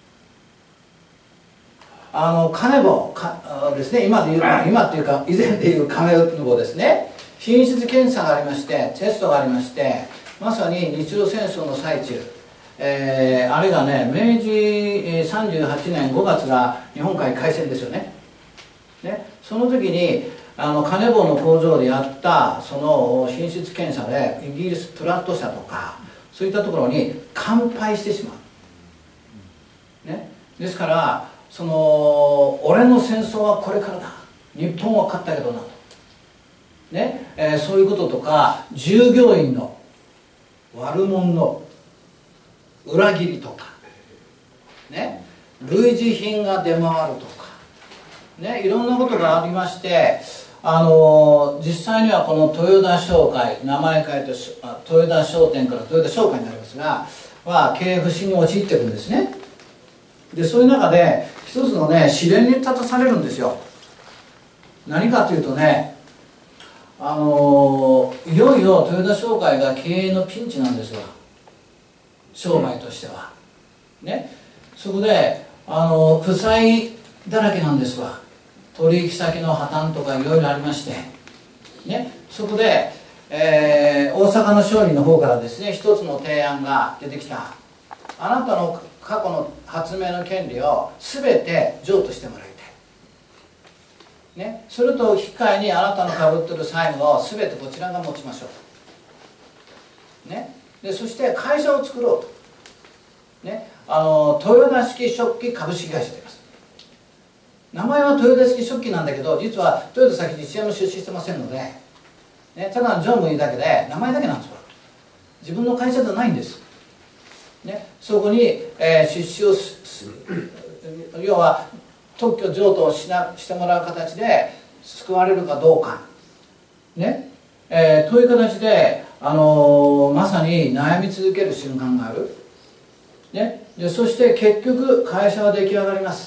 あのカネボかですね、今でいう今っていうか以前でいうカネボですね、品質検査がありまして、テストがありまして、まさに日露戦争の最中、えー、あれがね、明治さんじゅうはちねんごがつが日本海海戦ですよね。ね、その時にあのカネボウの工場でやったその品質検査でイギリスプラット社とかそういったところに乾杯してしまう、ね、ですからその俺の戦争はこれからだ、日本は勝ったけどなと、ねえー、そういうこととか、従業員の悪者の裏切りとか、ね、類似品が出回るとか、ね、いろんなことがありまして、あのー、実際にはこの豊田商会、名前変えて豊田商店から豊田商会になりますがは経営不振に陥っていくんですね。でそういう中で一つのね試練に立たされるんですよ。何かというとね、あのー、いよいよ豊田商会が経営のピンチなんですが、商売としてはね、そこであの負債だらけなんですわ。取引先の破綻とかいろいろありまして、ね、そこで、えー、大阪の商人の方からですね、一つの提案が出てきた。あなたの過去の発明の権利を全て譲渡してもらいたい、ね、それと引き換えにあなたのかぶってる債務を全てこちらが持ちましょう、ね、でそして会社を作ろうと、ね、あの豊田式食器株式会社であります。名前は豊田式食器なんだけど、実は豊田先に一円も出資してませんので、ね、ただの常務員だけで名前だけなんですよ。自分の会社じゃないんです、ね、そこに、えー、出資をする、要は特許譲渡をしなしてもらう形で救われるかどうか、ねえー、という形で、あのー、まさに悩み続ける瞬間がある、ね、でそして結局会社は出来上がります。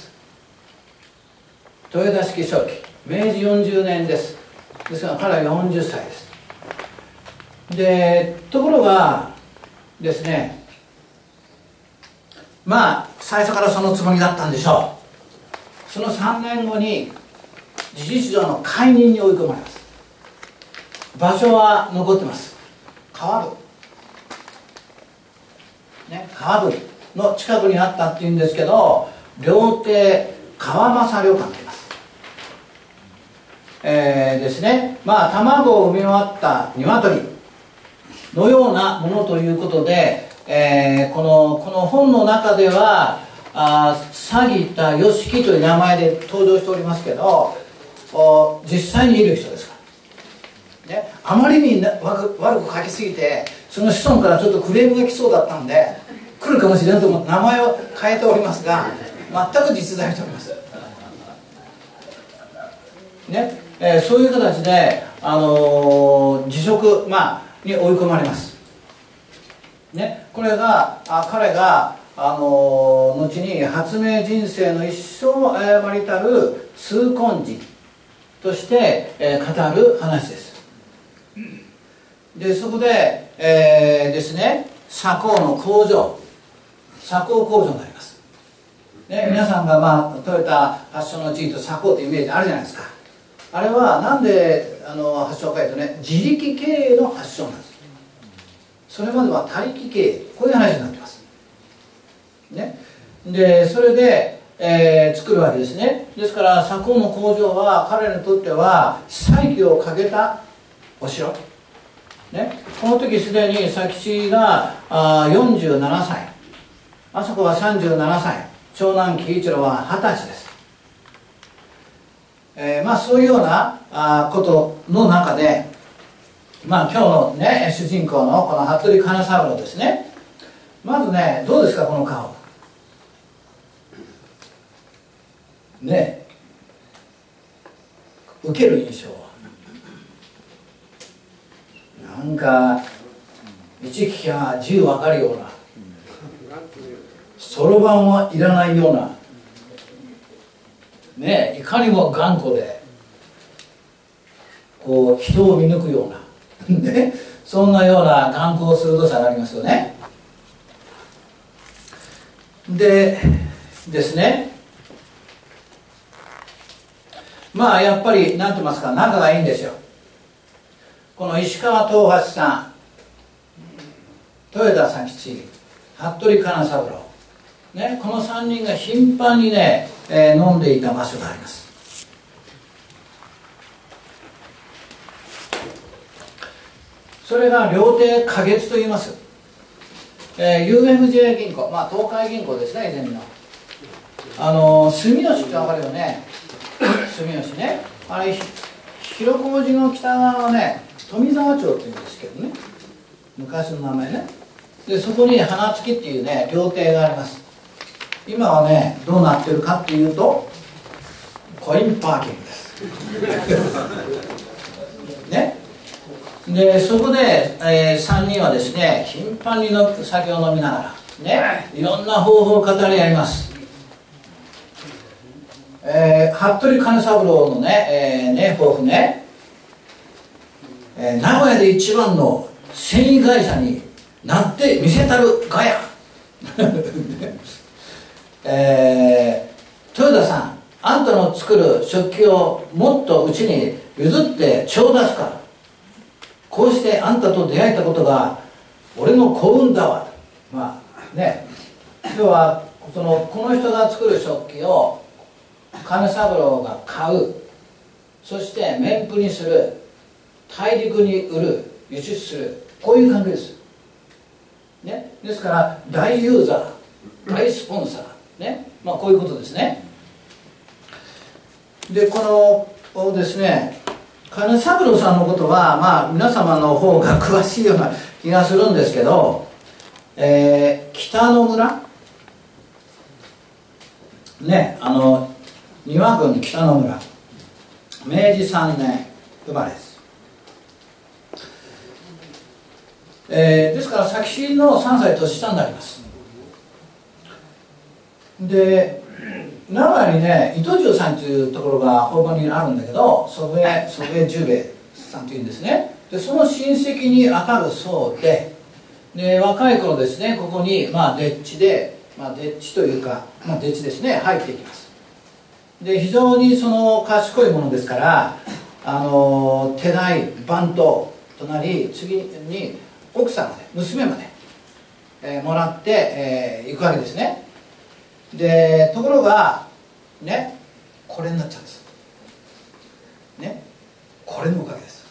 豊田式食器、明治よんじゅうねんです。ですが彼はよんじゅっさいです。でところがですね、まあ最初からそのつもりだったんでしょう。そのさんねんごに事実上の解任に追い込まれます。場所は残ってます。川部、ね、川部の近くにあったっていうんですけど、料亭川政旅館と言います。えー、ですね、まあ卵を産み終わった鶏のようなものということで、えー、このこの本の中ではあ詐欺田義樹という名前で登場しておりますけど、お実際にいる人ですから、ね、あまりに悪く悪く書きすぎてその子孫からちょっとクレームが来そうだったんで来るかもしれんと思って名前を変えておりますが、全く実在しております、ねえー、そういう形で、あのー、辞職、まあ、に追い込まれます、ね、これがあ彼が、あのー、後に発明人生の一生を誤りたる痛恨人として、えー、語る話です。でそこで、えー、ですね、砂鋼の工場、砂鋼工場になります、ね、皆さんが、まあ、トヨタ発祥の地と砂鋼というイメージあるじゃないですか。あれはなんであの発祥かというとね、自力経営の発祥なんです。それまでは他力経営、こういう話になってます、ね、でそれで、えー、作るわけですね。ですから砂鋼の工場は彼らにとっては再起をかけたお城、ね、この時すでに佐吉があよんじゅうななさい、あそこはさんじゅうななさい、長男喜一郎ははたちです。えー、まあそういうようなあことの中で、まあ今日のね主人公のこの服部金三郎ですね。まずね、どうですかこの顔ね、受ける印象はなんか一聞きゃ十分かるような、そろばんはいらないようなね、いかにも頑固でこう人を見抜くようなね、そんなような眼光鋭さがありますよね。でですね、まあやっぱり何と言いますか、仲がいいんですよ。この石川東八さん、豊田佐吉、服部金三郎、ね、このさんにんが頻繁にね、えー、飲んでいた場所があります。それが料亭花月と言います。えー、ユーエフジェー 銀行、まあ東海銀行ですね、以前の。あの住吉って分かるよね。住吉ね、あれ広小路の北側のね、富沢町っていうんですけどね、昔の名前ね。でそこに花月っていうね料亭があります。今はねどうなってるかっていうとコインパーキングですね。でそこで、えー、さんにんはですね頻繁にの酒を飲みながらね、いろんな方法を語り合います。えー、服部金三郎のね、えー、ね抱負ね、えー、名古屋で一番の繊維会社になってみせたるがやえー、豊田さん、あんたの作る食器をもっとうちに譲ってちょうだすから、こうしてあんたと出会えたことが俺の幸運だわ。まあね、要はそのこの人が作る食器を金三郎が買う、そして面布にする、大陸に売る、輸出する、こういう関係です、ね、ですから大ユーザー、大スポンサー、ね、まあこういうことですね。でこのですね金三郎さんのことは、まあ、皆様の方が詳しいような気がするんですけど、えー、北野村ね、あの丹羽郡北野村、明治さんねん生まれです。えー、ですから佐吉のさんさい年下になります。で名古屋にね糸十さんというところが訪問にあるんだけど、祖父江祖父江十兵衛さんというんですね。でその親戚に当たるそうで、で若い頃ですねここにまあ丁稚で、まあ丁稚というか、まあ、丁稚ですね入っていきます。で非常にその賢いものですから、あの手代番頭となり、次に奥さんまで娘まで、えー、もらって、えー、行くわけですね。でところがねこれになっちゃうんですね。これのおかげです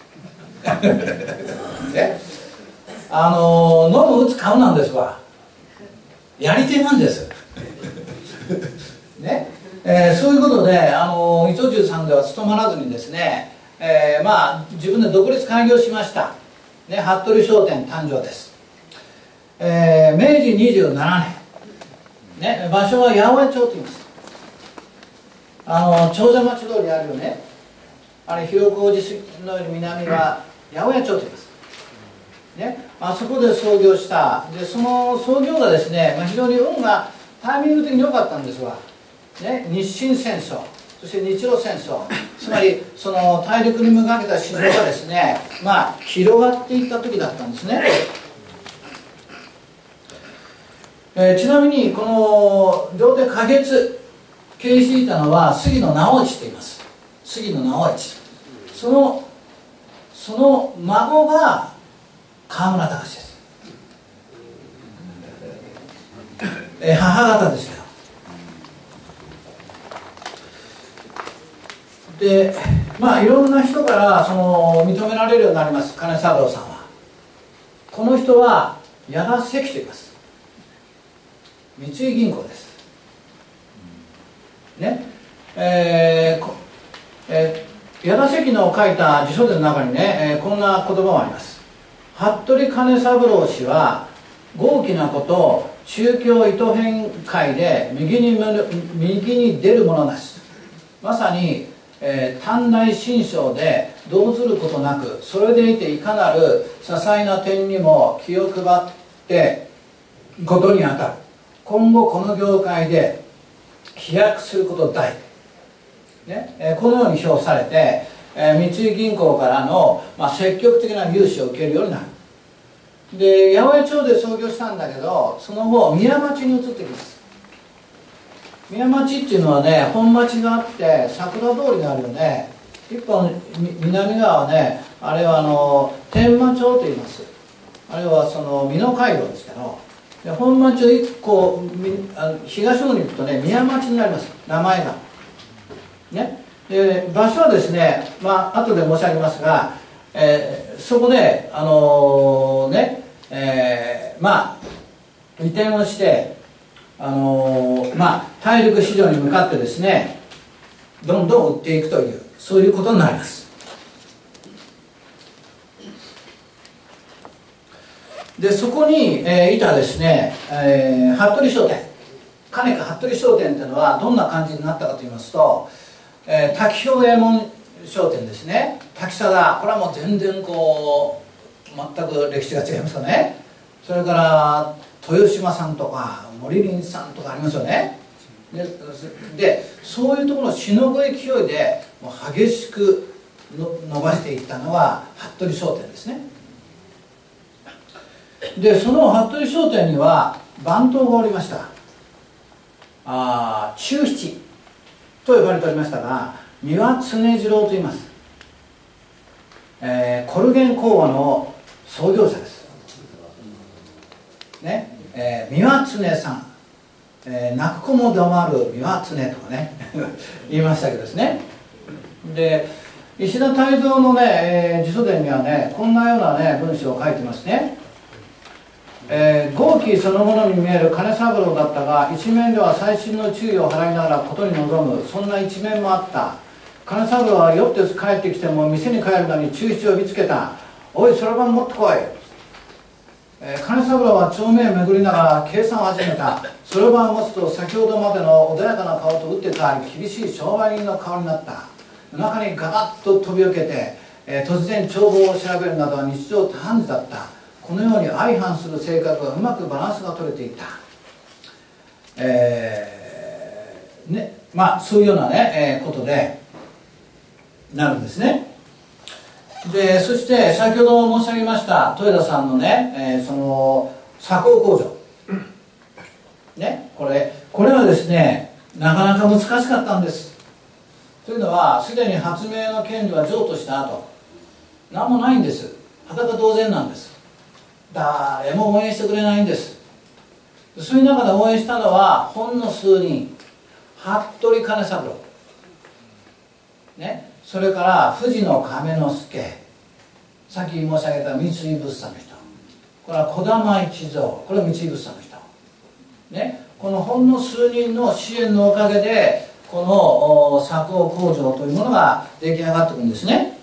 ね、あの飲む打つ買うなんですわ、やり手なんですね、えー、そういうことで、あの糸十さんでは務まらずにですね、えー、まあ自分で独立開業しました、ね、服部商店誕生です。えー、明治にじゅうななねんね、場所は八百屋町と言います。あの長者町通りあるよね、あれ広小路の南は八百屋町と言います、ね、あそこで創業した。でその創業がですね、まあ、非常に運がタイミング的に良かったんですわ、ね、日清戦争、そして日露戦争、つまりその大陸に向かけた市場がですね、まあ広がっていった時だったんですね。えー、ちなみにこの料亭花月経営していたのは杉野直一と言います。杉野直一、そのその孫が川村隆です、えー、母方ですけど、でまあいろんな人からその認められるようになります。金三郎さんは、この人は矢田石と言います。三井銀行ですね。えーえ矢田関の書いた辞書伝の中にね、えー、こんな言葉があります。服部兼三郎氏は豪気なことを中京糸編会で右に右に出るものなし、まさに、えー、短大新章で動ずることなく、それでいていかなる些細な点にも気を配ってことにあたる。今後この業界で飛躍すること大、ねえー、このように評されて、えー、三井銀行からの、まあ、積極的な融資を受けるようになる。で八百屋町で創業したんだけど、その後宮町に移ってきます。宮町っていうのはね、本町があって桜通りがあるよね。一本南側はね、あれはあの天満町と言います。あれはその美濃街道ですけど、で本町を一個あの東の方に行くとね、宮町になります、名前がね。で場所はですね、まあ後で申し上げますが、えー、そこであのー、ね、えー、まあ移転をして、あのー、まあ大陸市場に向かってですね、どんどん売っていくという、そういうことになります。でそこに、えー、いたですね、えー、服部商店、金か服部商店というのはどんな感じになったかと言いますと、えー、滝兵衛門商店ですね、滝貞、これはもう全然こう全く歴史が違いますよね。それから豊島さんとか森林さんとかありますよね。で, でそういうところのしのぐ勢いでもう激しくの伸ばしていったのは服部商店ですね。でその服部商店には番頭がおりました。あ中七と呼ばれておりましたが、三輪常次郎と言います、えー、コルゲン工和の創業者ですね。えー、三輪常さん、えー、泣く子も黙る三輪常とかね言いましたけどですね。で石田泰造のね、えー、辞書伝にはね、こんなようなね文章を書いてますね。えー、豪気そのものに見える金三郎だったが、一面では細心の注意を払いながらことに臨む、そんな一面もあった。金三郎は酔って帰ってきても店に帰るのに中七を見つけた。おいそろばん持ってこい。えー、金三郎は帳面を巡りながら計算を始めた。そろばんを持つと先ほどまでの穏やかな顔と打って変わり、厳しい商売人の顔になった。夜中にガバッと飛び受けて、えー、突然帳簿を調べるなどは日常茶飯事だった。このように相反する性格がうまくバランスが取れていた。えー、ね、まあそういうようなね、えー、ことでなるんですね。でそして先ほど申し上げました豊田さんのね、えー、その佐工工場ね、これこれはですねなかなか難しかったんです。というのはすでに発明の権利は譲渡した後何もないんです。裸同然なんです。誰も応援してくれないんです。そういう中で応援したのはほんの数人、服部兼三郎、ね、それから藤野亀之助、さっき申し上げた三井物産の人、これは児玉一蔵、これは三井物産の人、ね、このほんの数人の支援のおかげでこの佐工工場というものが出来上がってくるんですね。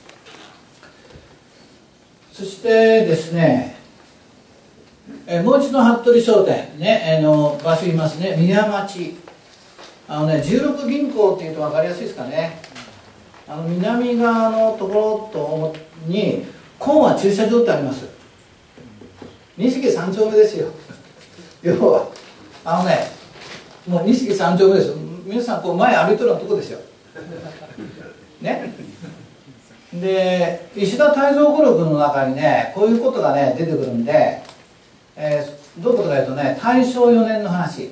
そしてですね、えもう一度服部商店ね、あの場所言いますね。宮町、あのね十六銀行っていうと分かりやすいですかね。あの南側のところとに金和駐車場ってあります。錦三丁目ですよ要はあのね、もう錦三丁目です。皆さんこう前歩いてるようなとこですよね。で石田泰造語録の中にねこういうことがね出てくるんで、えー、どういうことかというとね、大正よねんの話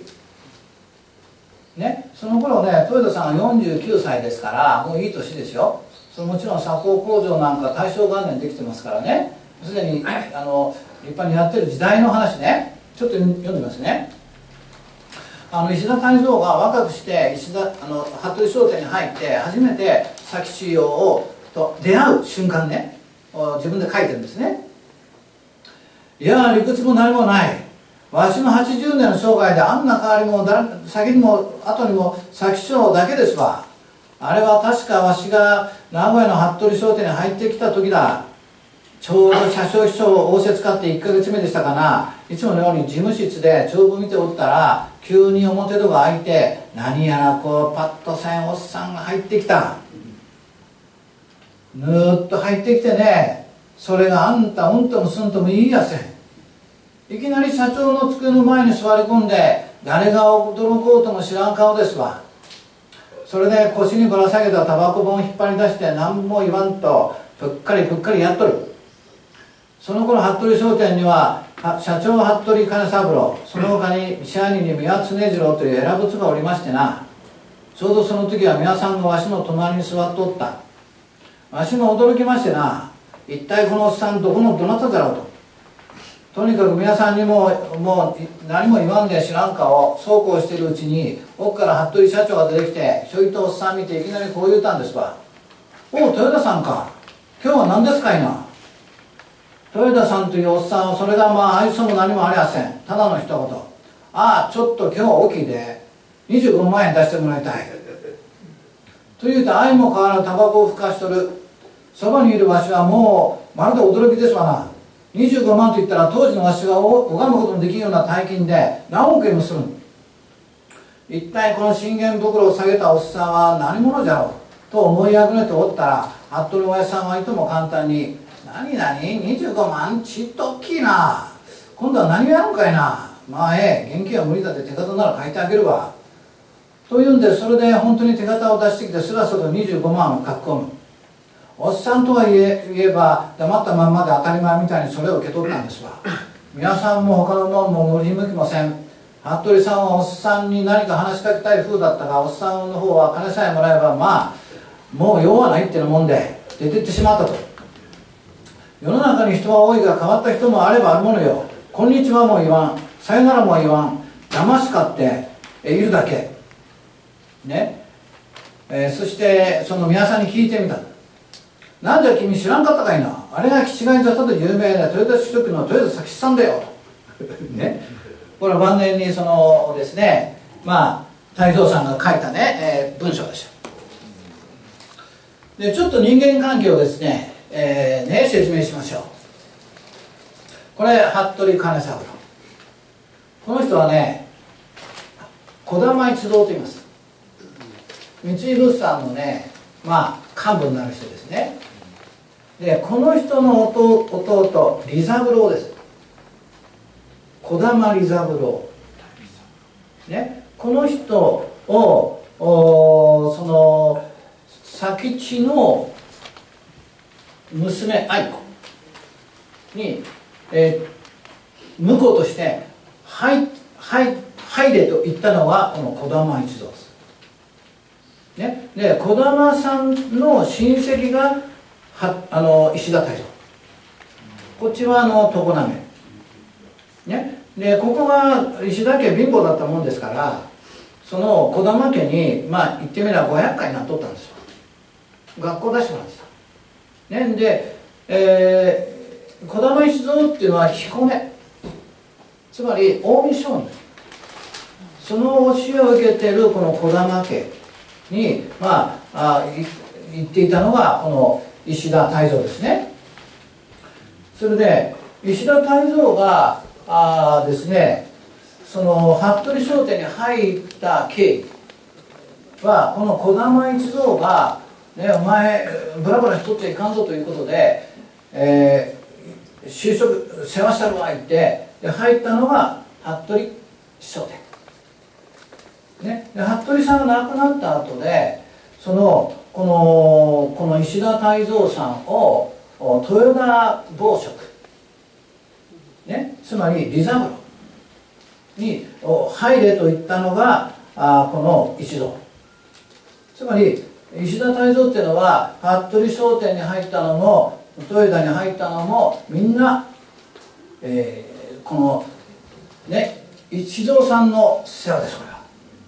ね、その頃ね豊田さんはよんじゅうきゅうさいですからもういい年ですよ。そのもちろん佐工工場なんか大正元年できてますからね、すでにあの立派にやってる時代の話ね。ちょっと読んでみますね。あの石田泰造が若くして石田あの服部商店に入って初めて佐吉洋をと出会う瞬間ね、自分で書いてるんですね。いや理屈も何もない。わしのはちじゅうねんの生涯であんな代わりも先にも後にも佐吉商だけですわ。 あれは確かわしが名古屋の服部商店に入ってきた時だ。ちょうど車掌秘書を仰せ使っていっかげつめでしたかな。いつものように事務室で帳簿見ておったら、急に表戸が開いて、何やらこうパッとせんおっさんが入ってきた。ぬーっと入ってきてね、それがあんたうんともすんともいいやせん。いきなり社長の机の前に座り込んで、誰が驚こうとも知らん顔ですわ。それで腰にぶら下げたタバコ本を引っ張り出して何も言わんとぷっかりぷっかりやっとる。その頃服部商店には社長服部金三郎、その他に支配人に三輪常次郎という偉仏がおりましてな。ちょうどその時は皆さんがわしの隣に座っとった。わしも驚きましてな、一体このおっさんどこのどなただろうと。とにかく皆さんにももう何も言わんで知らん顔そうこうしているうちに、奥から服部社長が出てきて、ひょいとおっさん見ていきなりこう言うたんですわ。おう、豊田さんか。今日は何ですかいな。豊田さんというおっさんは、それがまあ愛想も何もありません。ただの一言。ああ、ちょっと今日は大きいでにじゅうごまんえん出してもらいたい。というと相も変わらぬタバコをふかしとる。そばにいるわしはもうまるで驚きですわな。にじゅうごまんといったら当時のわしが拝むことのできるような大金で何億円もする。一体この信玄袋を下げたおっさんは何者じゃろうと思いあぐねておったら、服部親さんはいとも簡単に「何何にじゅうごまんちっと大きいな。今度は何をやるんかいな。まあええ、現金は無理だって手形なら書いてあげるわ」というんで、それで本当に手形を出してきてすらすらとにじゅうごまんを書き込む。おっさんとは言え言えば黙ったまんまで当たり前みたいにそれを受け取ったんですわ。皆さんも他のもんも振り向きません。服部さんはおっさんに何か話しかけたい風だったが、おっさんの方は金さえもらえばまあもう用はないってなもんで出てってしまったと。世の中に人は多いが変わった人もあればあるものよ。こんにちはも言わん、さよならも言わん、騙しかっているだけね。えー、そしてその皆さんに聞いてみた。なんじゃ君知らんかったかいな。あれが吉貝座と有名な豊田主食の豊田佐吉さんだよね。これは晩年にそのですね、まあ泰造さんが書いたね、えー、文章でした。でちょっと人間関係をですね、えー、ね説明しましょう。これ服部金三郎。この人はね、児玉一蔵と言います。三井物産のね、まあ幹部になる人ですね。でこの人の弟、弟利三郎です。児玉利三郎、ね、この人をおその佐吉の娘愛子に、えー、婿として入入入れと言ったのがこの児玉一蔵です。ね、で児玉さんの親戚がはあの石田泰造、こっちはあの常滑、ね、でここが石田家貧乏だったもんですから、その児玉家にまあ言ってみればご厄介になっとったんですよ。学校出してもらってた、ね、で、えー、児玉一蔵っていうのは彦根、つまり近江商人、その教えを受けているこの児玉家にまああ言っていたのがこの石田泰造ですね。それで石田泰造があですね、その服部商店に入った経緯は、この児玉一蔵が、ね、お前ブラブラしとっちゃいかんぞということで、えー、就職世話したるわ言ってで入ったのが服部商店、ね、で服部さんが亡くなった後で、そのこのこの石田泰造さんを豊田坊職、ね、つまり利三郎に入れと言ったのがあこの一蔵。つまり石田泰造っていうのは服部商店に入ったのも豊田に入ったのもみんな、えー、このね一蔵さんの世話です。これは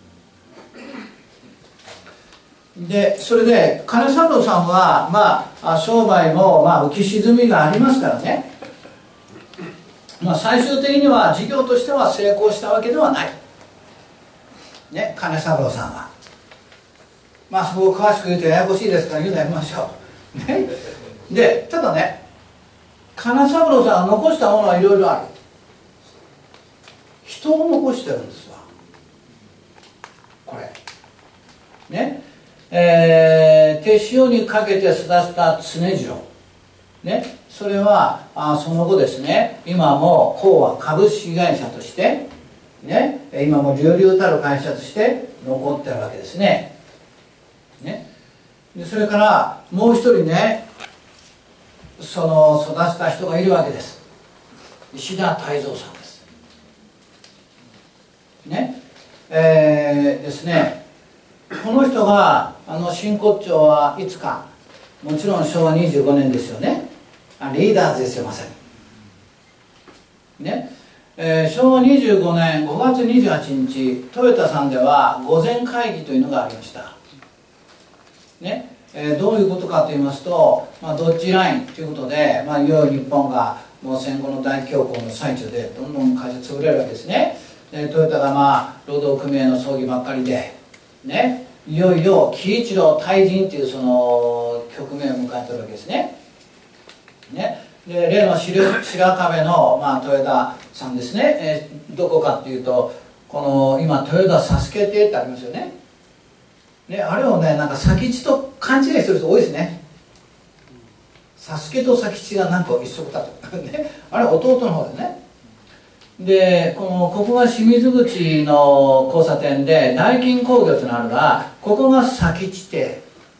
で、それで金三郎さんはまあ商売もまあ浮き沈みがありますからね、まあ、最終的には事業としては成功したわけではない、ね、金三郎さんは。 まあそこを詳しく言うとややこしいですから言うのやめましょう、ね、でただね、金三郎さんが残したものはいろいろある。人を残してるんですわ、これね。えー、手塩にかけて育てた常次郎ね、それはあその後ですね、今も興和株式会社としてね、今も隆々たる会社として残ってるわけですね。ね、でそれからもう一人ね、その育てた人がいるわけです。石田泰造さんですね。えー、ですね、この人があの真骨頂はいつか、もちろんしょうわにじゅうごねんですよね。あリーダーズですよ、まさにね。えー、しょうわにじゅうごねんごがつにじゅうはちにち、トヨタさんでは御前会議というのがありましたね。えー、どういうことかと言いますと、まあ、ドッジラインということで、まあ、いよいよ日本がもう戦後の大恐慌の最中でどんどん会社潰れるわけですね。でトヨタがまあ労働組合の葬儀ばっかりでね、いよいよ喜一郎退陣というその局面を迎えてるわけですね。ねで例の白壁の、まあ、豊田さんですね、えー、どこかっていうと、この今豊田佐助邸ってありますよね。ね、あれをね、なんか佐吉と勘違いしてる人多いですね。佐助と佐吉がなんか一緒だとね、あれは弟の方ですね。でこのここが清水口の交差点で大金工業というのがあるが、ここが佐吉邸、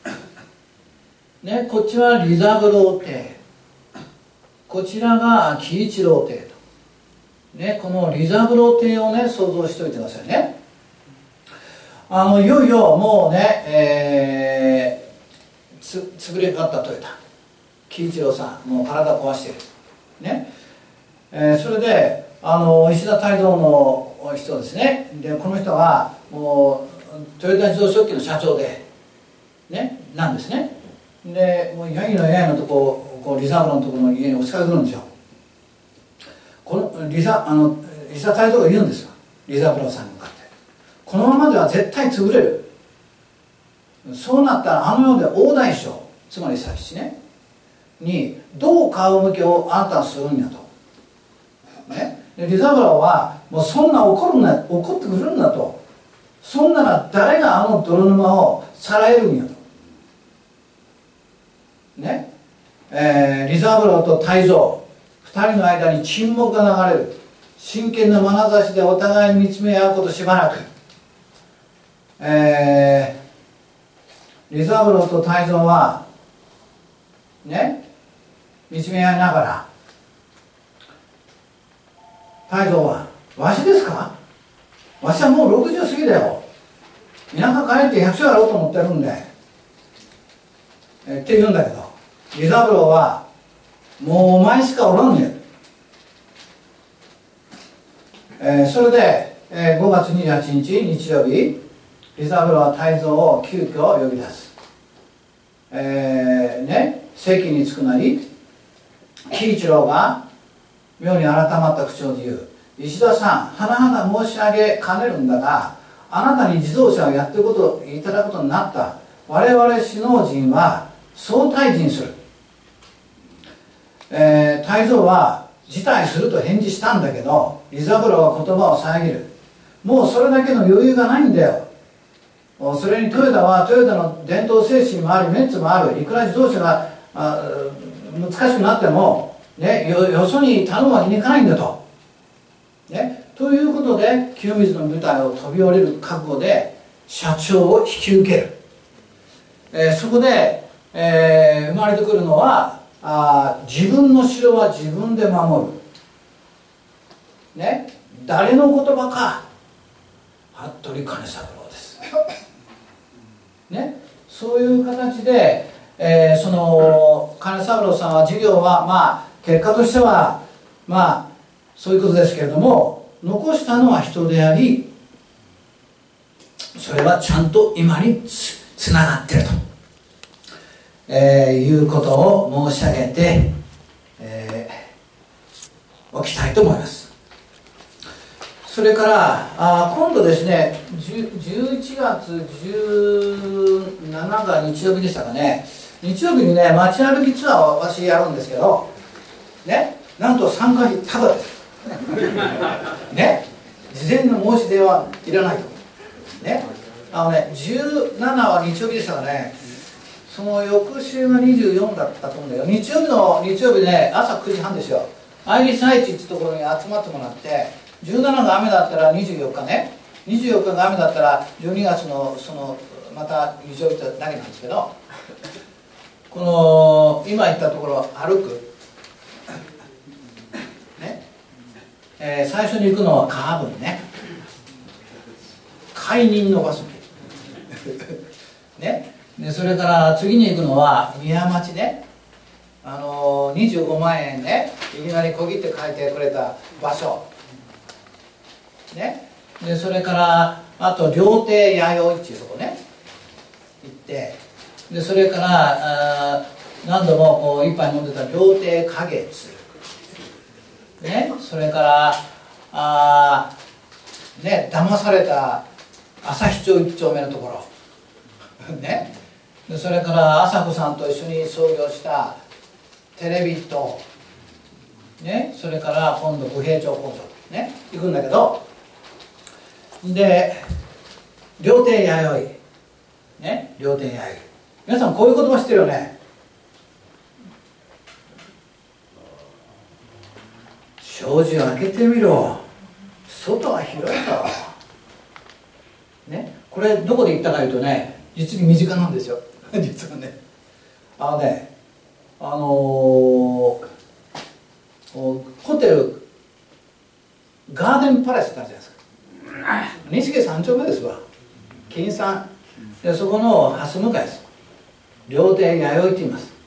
ね、こっちは利三郎邸、こちらが喜一郎邸と、ね、この利三郎邸をね想像しておいてくださいね。あのいよいよもうね、えー、つ潰れかかったトヨタ、喜一郎さんもう体壊してるね、えー、それであの石田泰造の人ですね。でこの人はもうトヨタ自動織機の社長でねなんですね。でもうヤギのヤギのとここう利三郎のところの家に押しかけてくるんですよ。この利三あの石田泰造が言うんですよ、利三郎さんに向かって、このままでは絶対潰れる。そうなったらあの世で大大将、つまり佐吉ねにどう顔向けをあなたはするんやと、ね、で利三郎はもうそんな怒るな、怒ってくるんだと、そんなら誰があの泥沼をさらえるんやとね、えー、利三郎と泰造ふたりの間に沈黙が流れる。真剣な眼差しでお互いに見つめ合うことしばらく、えー、利三郎と泰造はね見つめ合いながら、泰造は「わしですか？わしはもうろくじゅう過ぎだよ。田舎帰って百姓やろうと思ってるんで」えって言うんだけど、利三郎は「もうお前しかおらんねん」えー、それで、えー、ごがつにじゅうはちにち日曜日、利三郎は泰造を急遽呼び出す。えー、ね席に着くなり、喜一郎が妙に改まった口調で言う。石田さん、甚だ申し上げかねるんだが、あなたに自動車をやってることいただくことになった我々首脳陣は総退陣する。えー、泰造は辞退すると返事したんだけど、利三郎は言葉を遮る。もうそれだけの余裕がないんだよ。それにトヨタはトヨタの伝統精神もありメンツもある。いくら自動車があ難しくなっても、ね、よ, よそに頼むわけにいかないんだと、ね、ということで清水の舞台を飛び降りる覚悟で社長を引き受ける。えー、そこで、えー、生まれてくるのはあ自分の城は自分で守る、ね、誰の言葉か、服部兼三郎です、ね、そういう形で、えー、その兼三郎さんは事業はまあ結果としてはまあそういうことですけれども、残したのは人であり、それはちゃんと今に つ, つながっていると、えー、いうことを申し上げて、えー、おきたいと思います。 それからあ今度ですね、じゅういちがつじゅうしちが日曜日でしたかね、日曜日にね街歩きツアーを私やるんですけどね、なんと参加費タダですね、事前の申し出はいらないとね。あのねじゅうしちは日曜日でしたからね、その翌週がにじゅうよんだったと思うんだよ。日曜日の日曜日ね朝くじはんですよ。アイリス愛知っていうところに集まってもらって、じゅうしちが雨だったらにじゅうよっかね、にじゅうよっかが雨だったらじゅうにがつのそのまた日曜日だけなんですけど、この今言ったところを歩くね、えー、最初に行くのはカーブンね、解任の場所ね、でそれから次に行くのは宮町ね、あのー、にじゅうごまんえんねいきなり小切って書いてくれた場所ね、でそれからあと料亭弥生っていうとこね行って、でそれからあ何度もこう一杯飲んでた料亭花月ね、それからあね騙された旭町一丁目のところね、でそれから朝子さんと一緒に創業したテレビ塔ね、それから今度武平町工場ね行くんだけど、で料亭弥生ね、料亭弥生、皆さんこういう言葉知ってるよね。障子を開けてみろ、外は広いぞね、これどこで言ったかいうとね、実に身近なんですよ実はね、あのねあのー、ホテルガーデンパレスってあるじゃないですか、西家三丁目ですわ、金さんで、そこの蓮向かいです。料亭弥生って言います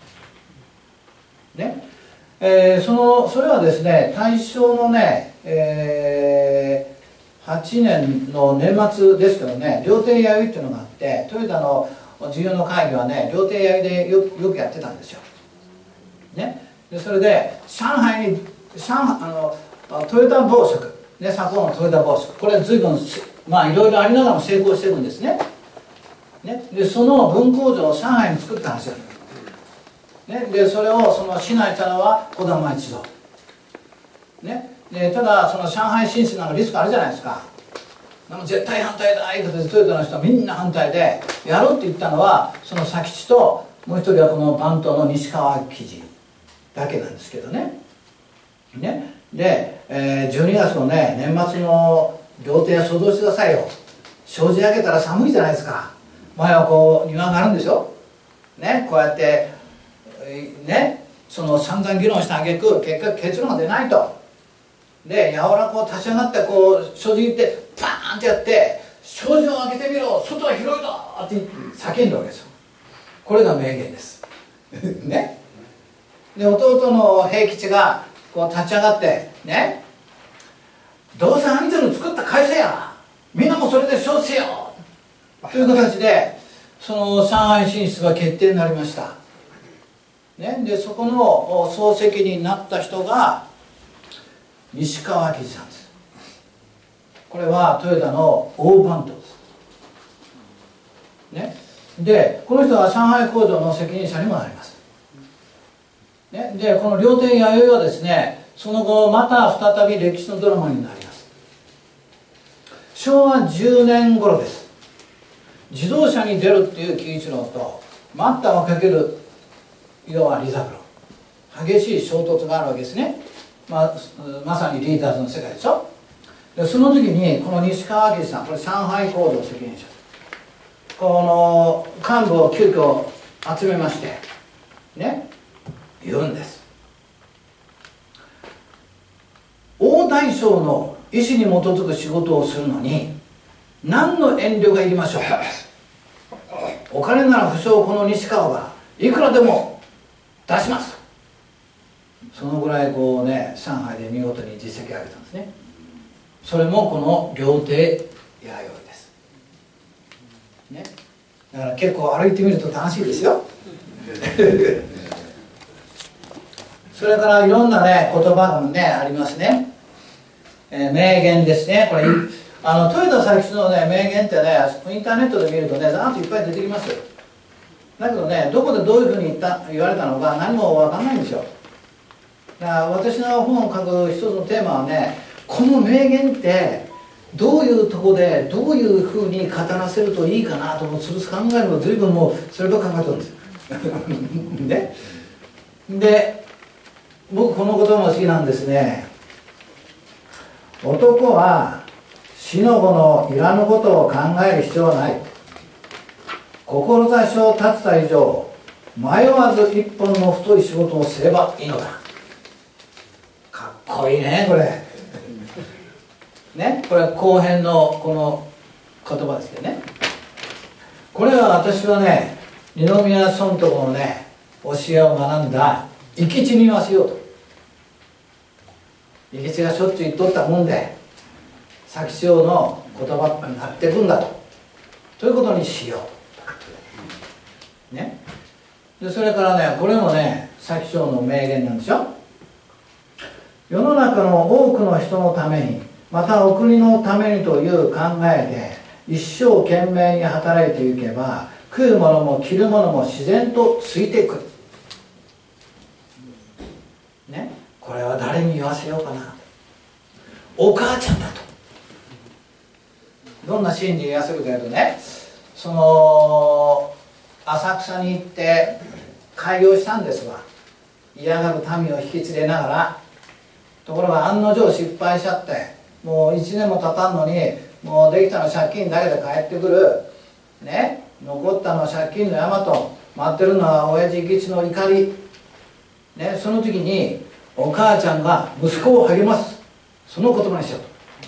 ね、えー、そのそれはですね大正のね、えー、はちねんの年末ですけどね、料亭弥生っていうのがあって、トヨタの重要の会議はね料亭弥生で よ, よくやってたんですよ、ね、でそれで上海に上海あのトヨタ紡織ね、佐古のトヨタ紡織、これ随分まあいろいろありながらも成功してるんですね。ね、でその分工場を上海に作ったんですよ、ね、でそれをその市内したのは児玉一族、ね、でただその上海進出なんかリスクあるじゃないですか。でも絶対反対だいう形でトヨタの人はみんな反対で、やろうって言ったのはその佐吉ともう一人はこの番頭の西川記事だけなんですけどね。ねで、えー、じゅうにがつのね年末の料亭は想像してくださいよ。障子開けたら寒いじゃないですか。前はこう庭があるんでしょ、ね、こうやってね、その散々議論した挙句結果結論が出ないと。で柔らこう立ち上がってこう障子行ってパーンってやって「障子を開けてみろ、外は広いぞ!」って叫んだわけですよ。これが名言ですね。で弟の平吉がこう立ち上がってね「どうせ兄ちゃんの作った会社や、みんなもそれで承知せよ!」という形でその上海進出が決定になりました、ね、でそこの総責任になった人が西川記事さんです。これはトヨタの大番頭です、ね、でこの人は上海工場の責任者にもなります、ね、でこの料亭弥生はですねその後また再び歴史のドラマになります。しょうわじゅうねん頃です。自動車に出るっていう喜一郎と待ったをかける要は利三郎、激しい衝突があるわけですね、まあ、まさにリーダーズの世界でしょ。でその時にこの西川明さん、これ上海工場責任者、この幹部を急遽集めましてね言うんです。大大将の意思に基づく仕事をするのに何の遠慮がいりましょう。お金なら不償この西川がいくらでも出しますと。そのぐらいこうね上海で見事に実績を上げたんですね。それもこの料亭弥生です、ね、だから結構歩いてみると楽しいですよそれからいろんなね言葉がねありますね。 えー、名言ですね。これあの豊田佐吉の、ね、名言ってね、インターネットで見るとね、ざーっといっぱい出てきます。だけどね、どこでどういうふうに言った、言われたのか何も分かんないんですよ。だから私の本を書く一つのテーマはね、この名言ってどういうとこでどういうふうに語らせるといいかなと思う、つぶつ考えるの随分もうそればっか考えてるんですよね。で僕この言葉も好きなんですね。男は死の後のいらぬことを考える必要はない。志を立てた以上迷わず一本の太い仕事をすればいいのだ。かっこいいねこれね、これは後編のこの言葉ですけどね。これは私はね、二宮尊徳のね教えを学んだ生き地に言わせようと。生き地がしょっちゅう言っとったもんで佐吉師匠の言葉になっていくんだと、ということにしようね。でそれからね、これもね佐吉師匠の名言なんでしょ。世の中の多くの人のために、またお国のためにという考えで一生懸命に働いていけば、食うものも着るものも自然とついてくるね。これは誰に言わせようかな。お母ちゃんだと。どんなシーンで言わせるかというとね、その浅草に行って開業したんですわ。嫌がる民を引き連れながら。ところが案の定失敗しちゃって、もういちねんも経たんのに、もうできたの借金だけで帰ってくるね、残ったのは借金の山と、待ってるのは親父生き地の怒りね。その時にお母ちゃんが息子を励ます、その言葉にしよう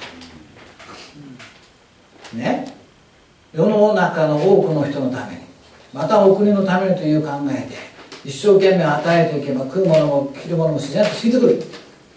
とね。世の中の多くの人のために、またお国のためにという考えで一生懸命与えていけば、食うものも着るものも自然とついてくる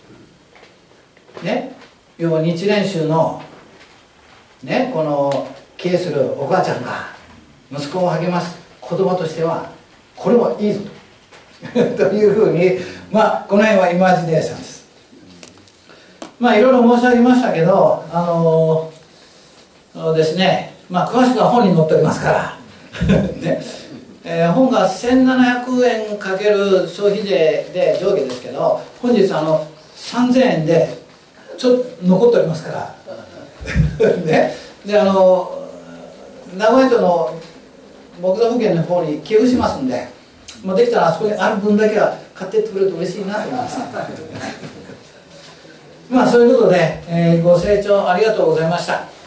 ね。要は日蓮宗のね、この帰依するお母ちゃんが息子を励ます言葉としては、これはいいぞとというふうに、まあこの辺はイマジネーションです。まあいろいろ申し上げましたけど、あのー、ですね、まあ詳しくは本に載っておりますからね、えー、本がせんななひゃくえんかける消費税で上下ですけど、本日あのさんぜんえんでちょっと残っておりますからね。であの名古屋町の木座保険の方に寄付しますんで、まあ、できたらあそこにある分だけは買っていってくれると嬉しいなと思いますまあそういうことで、えー、ご清聴ありがとうございました。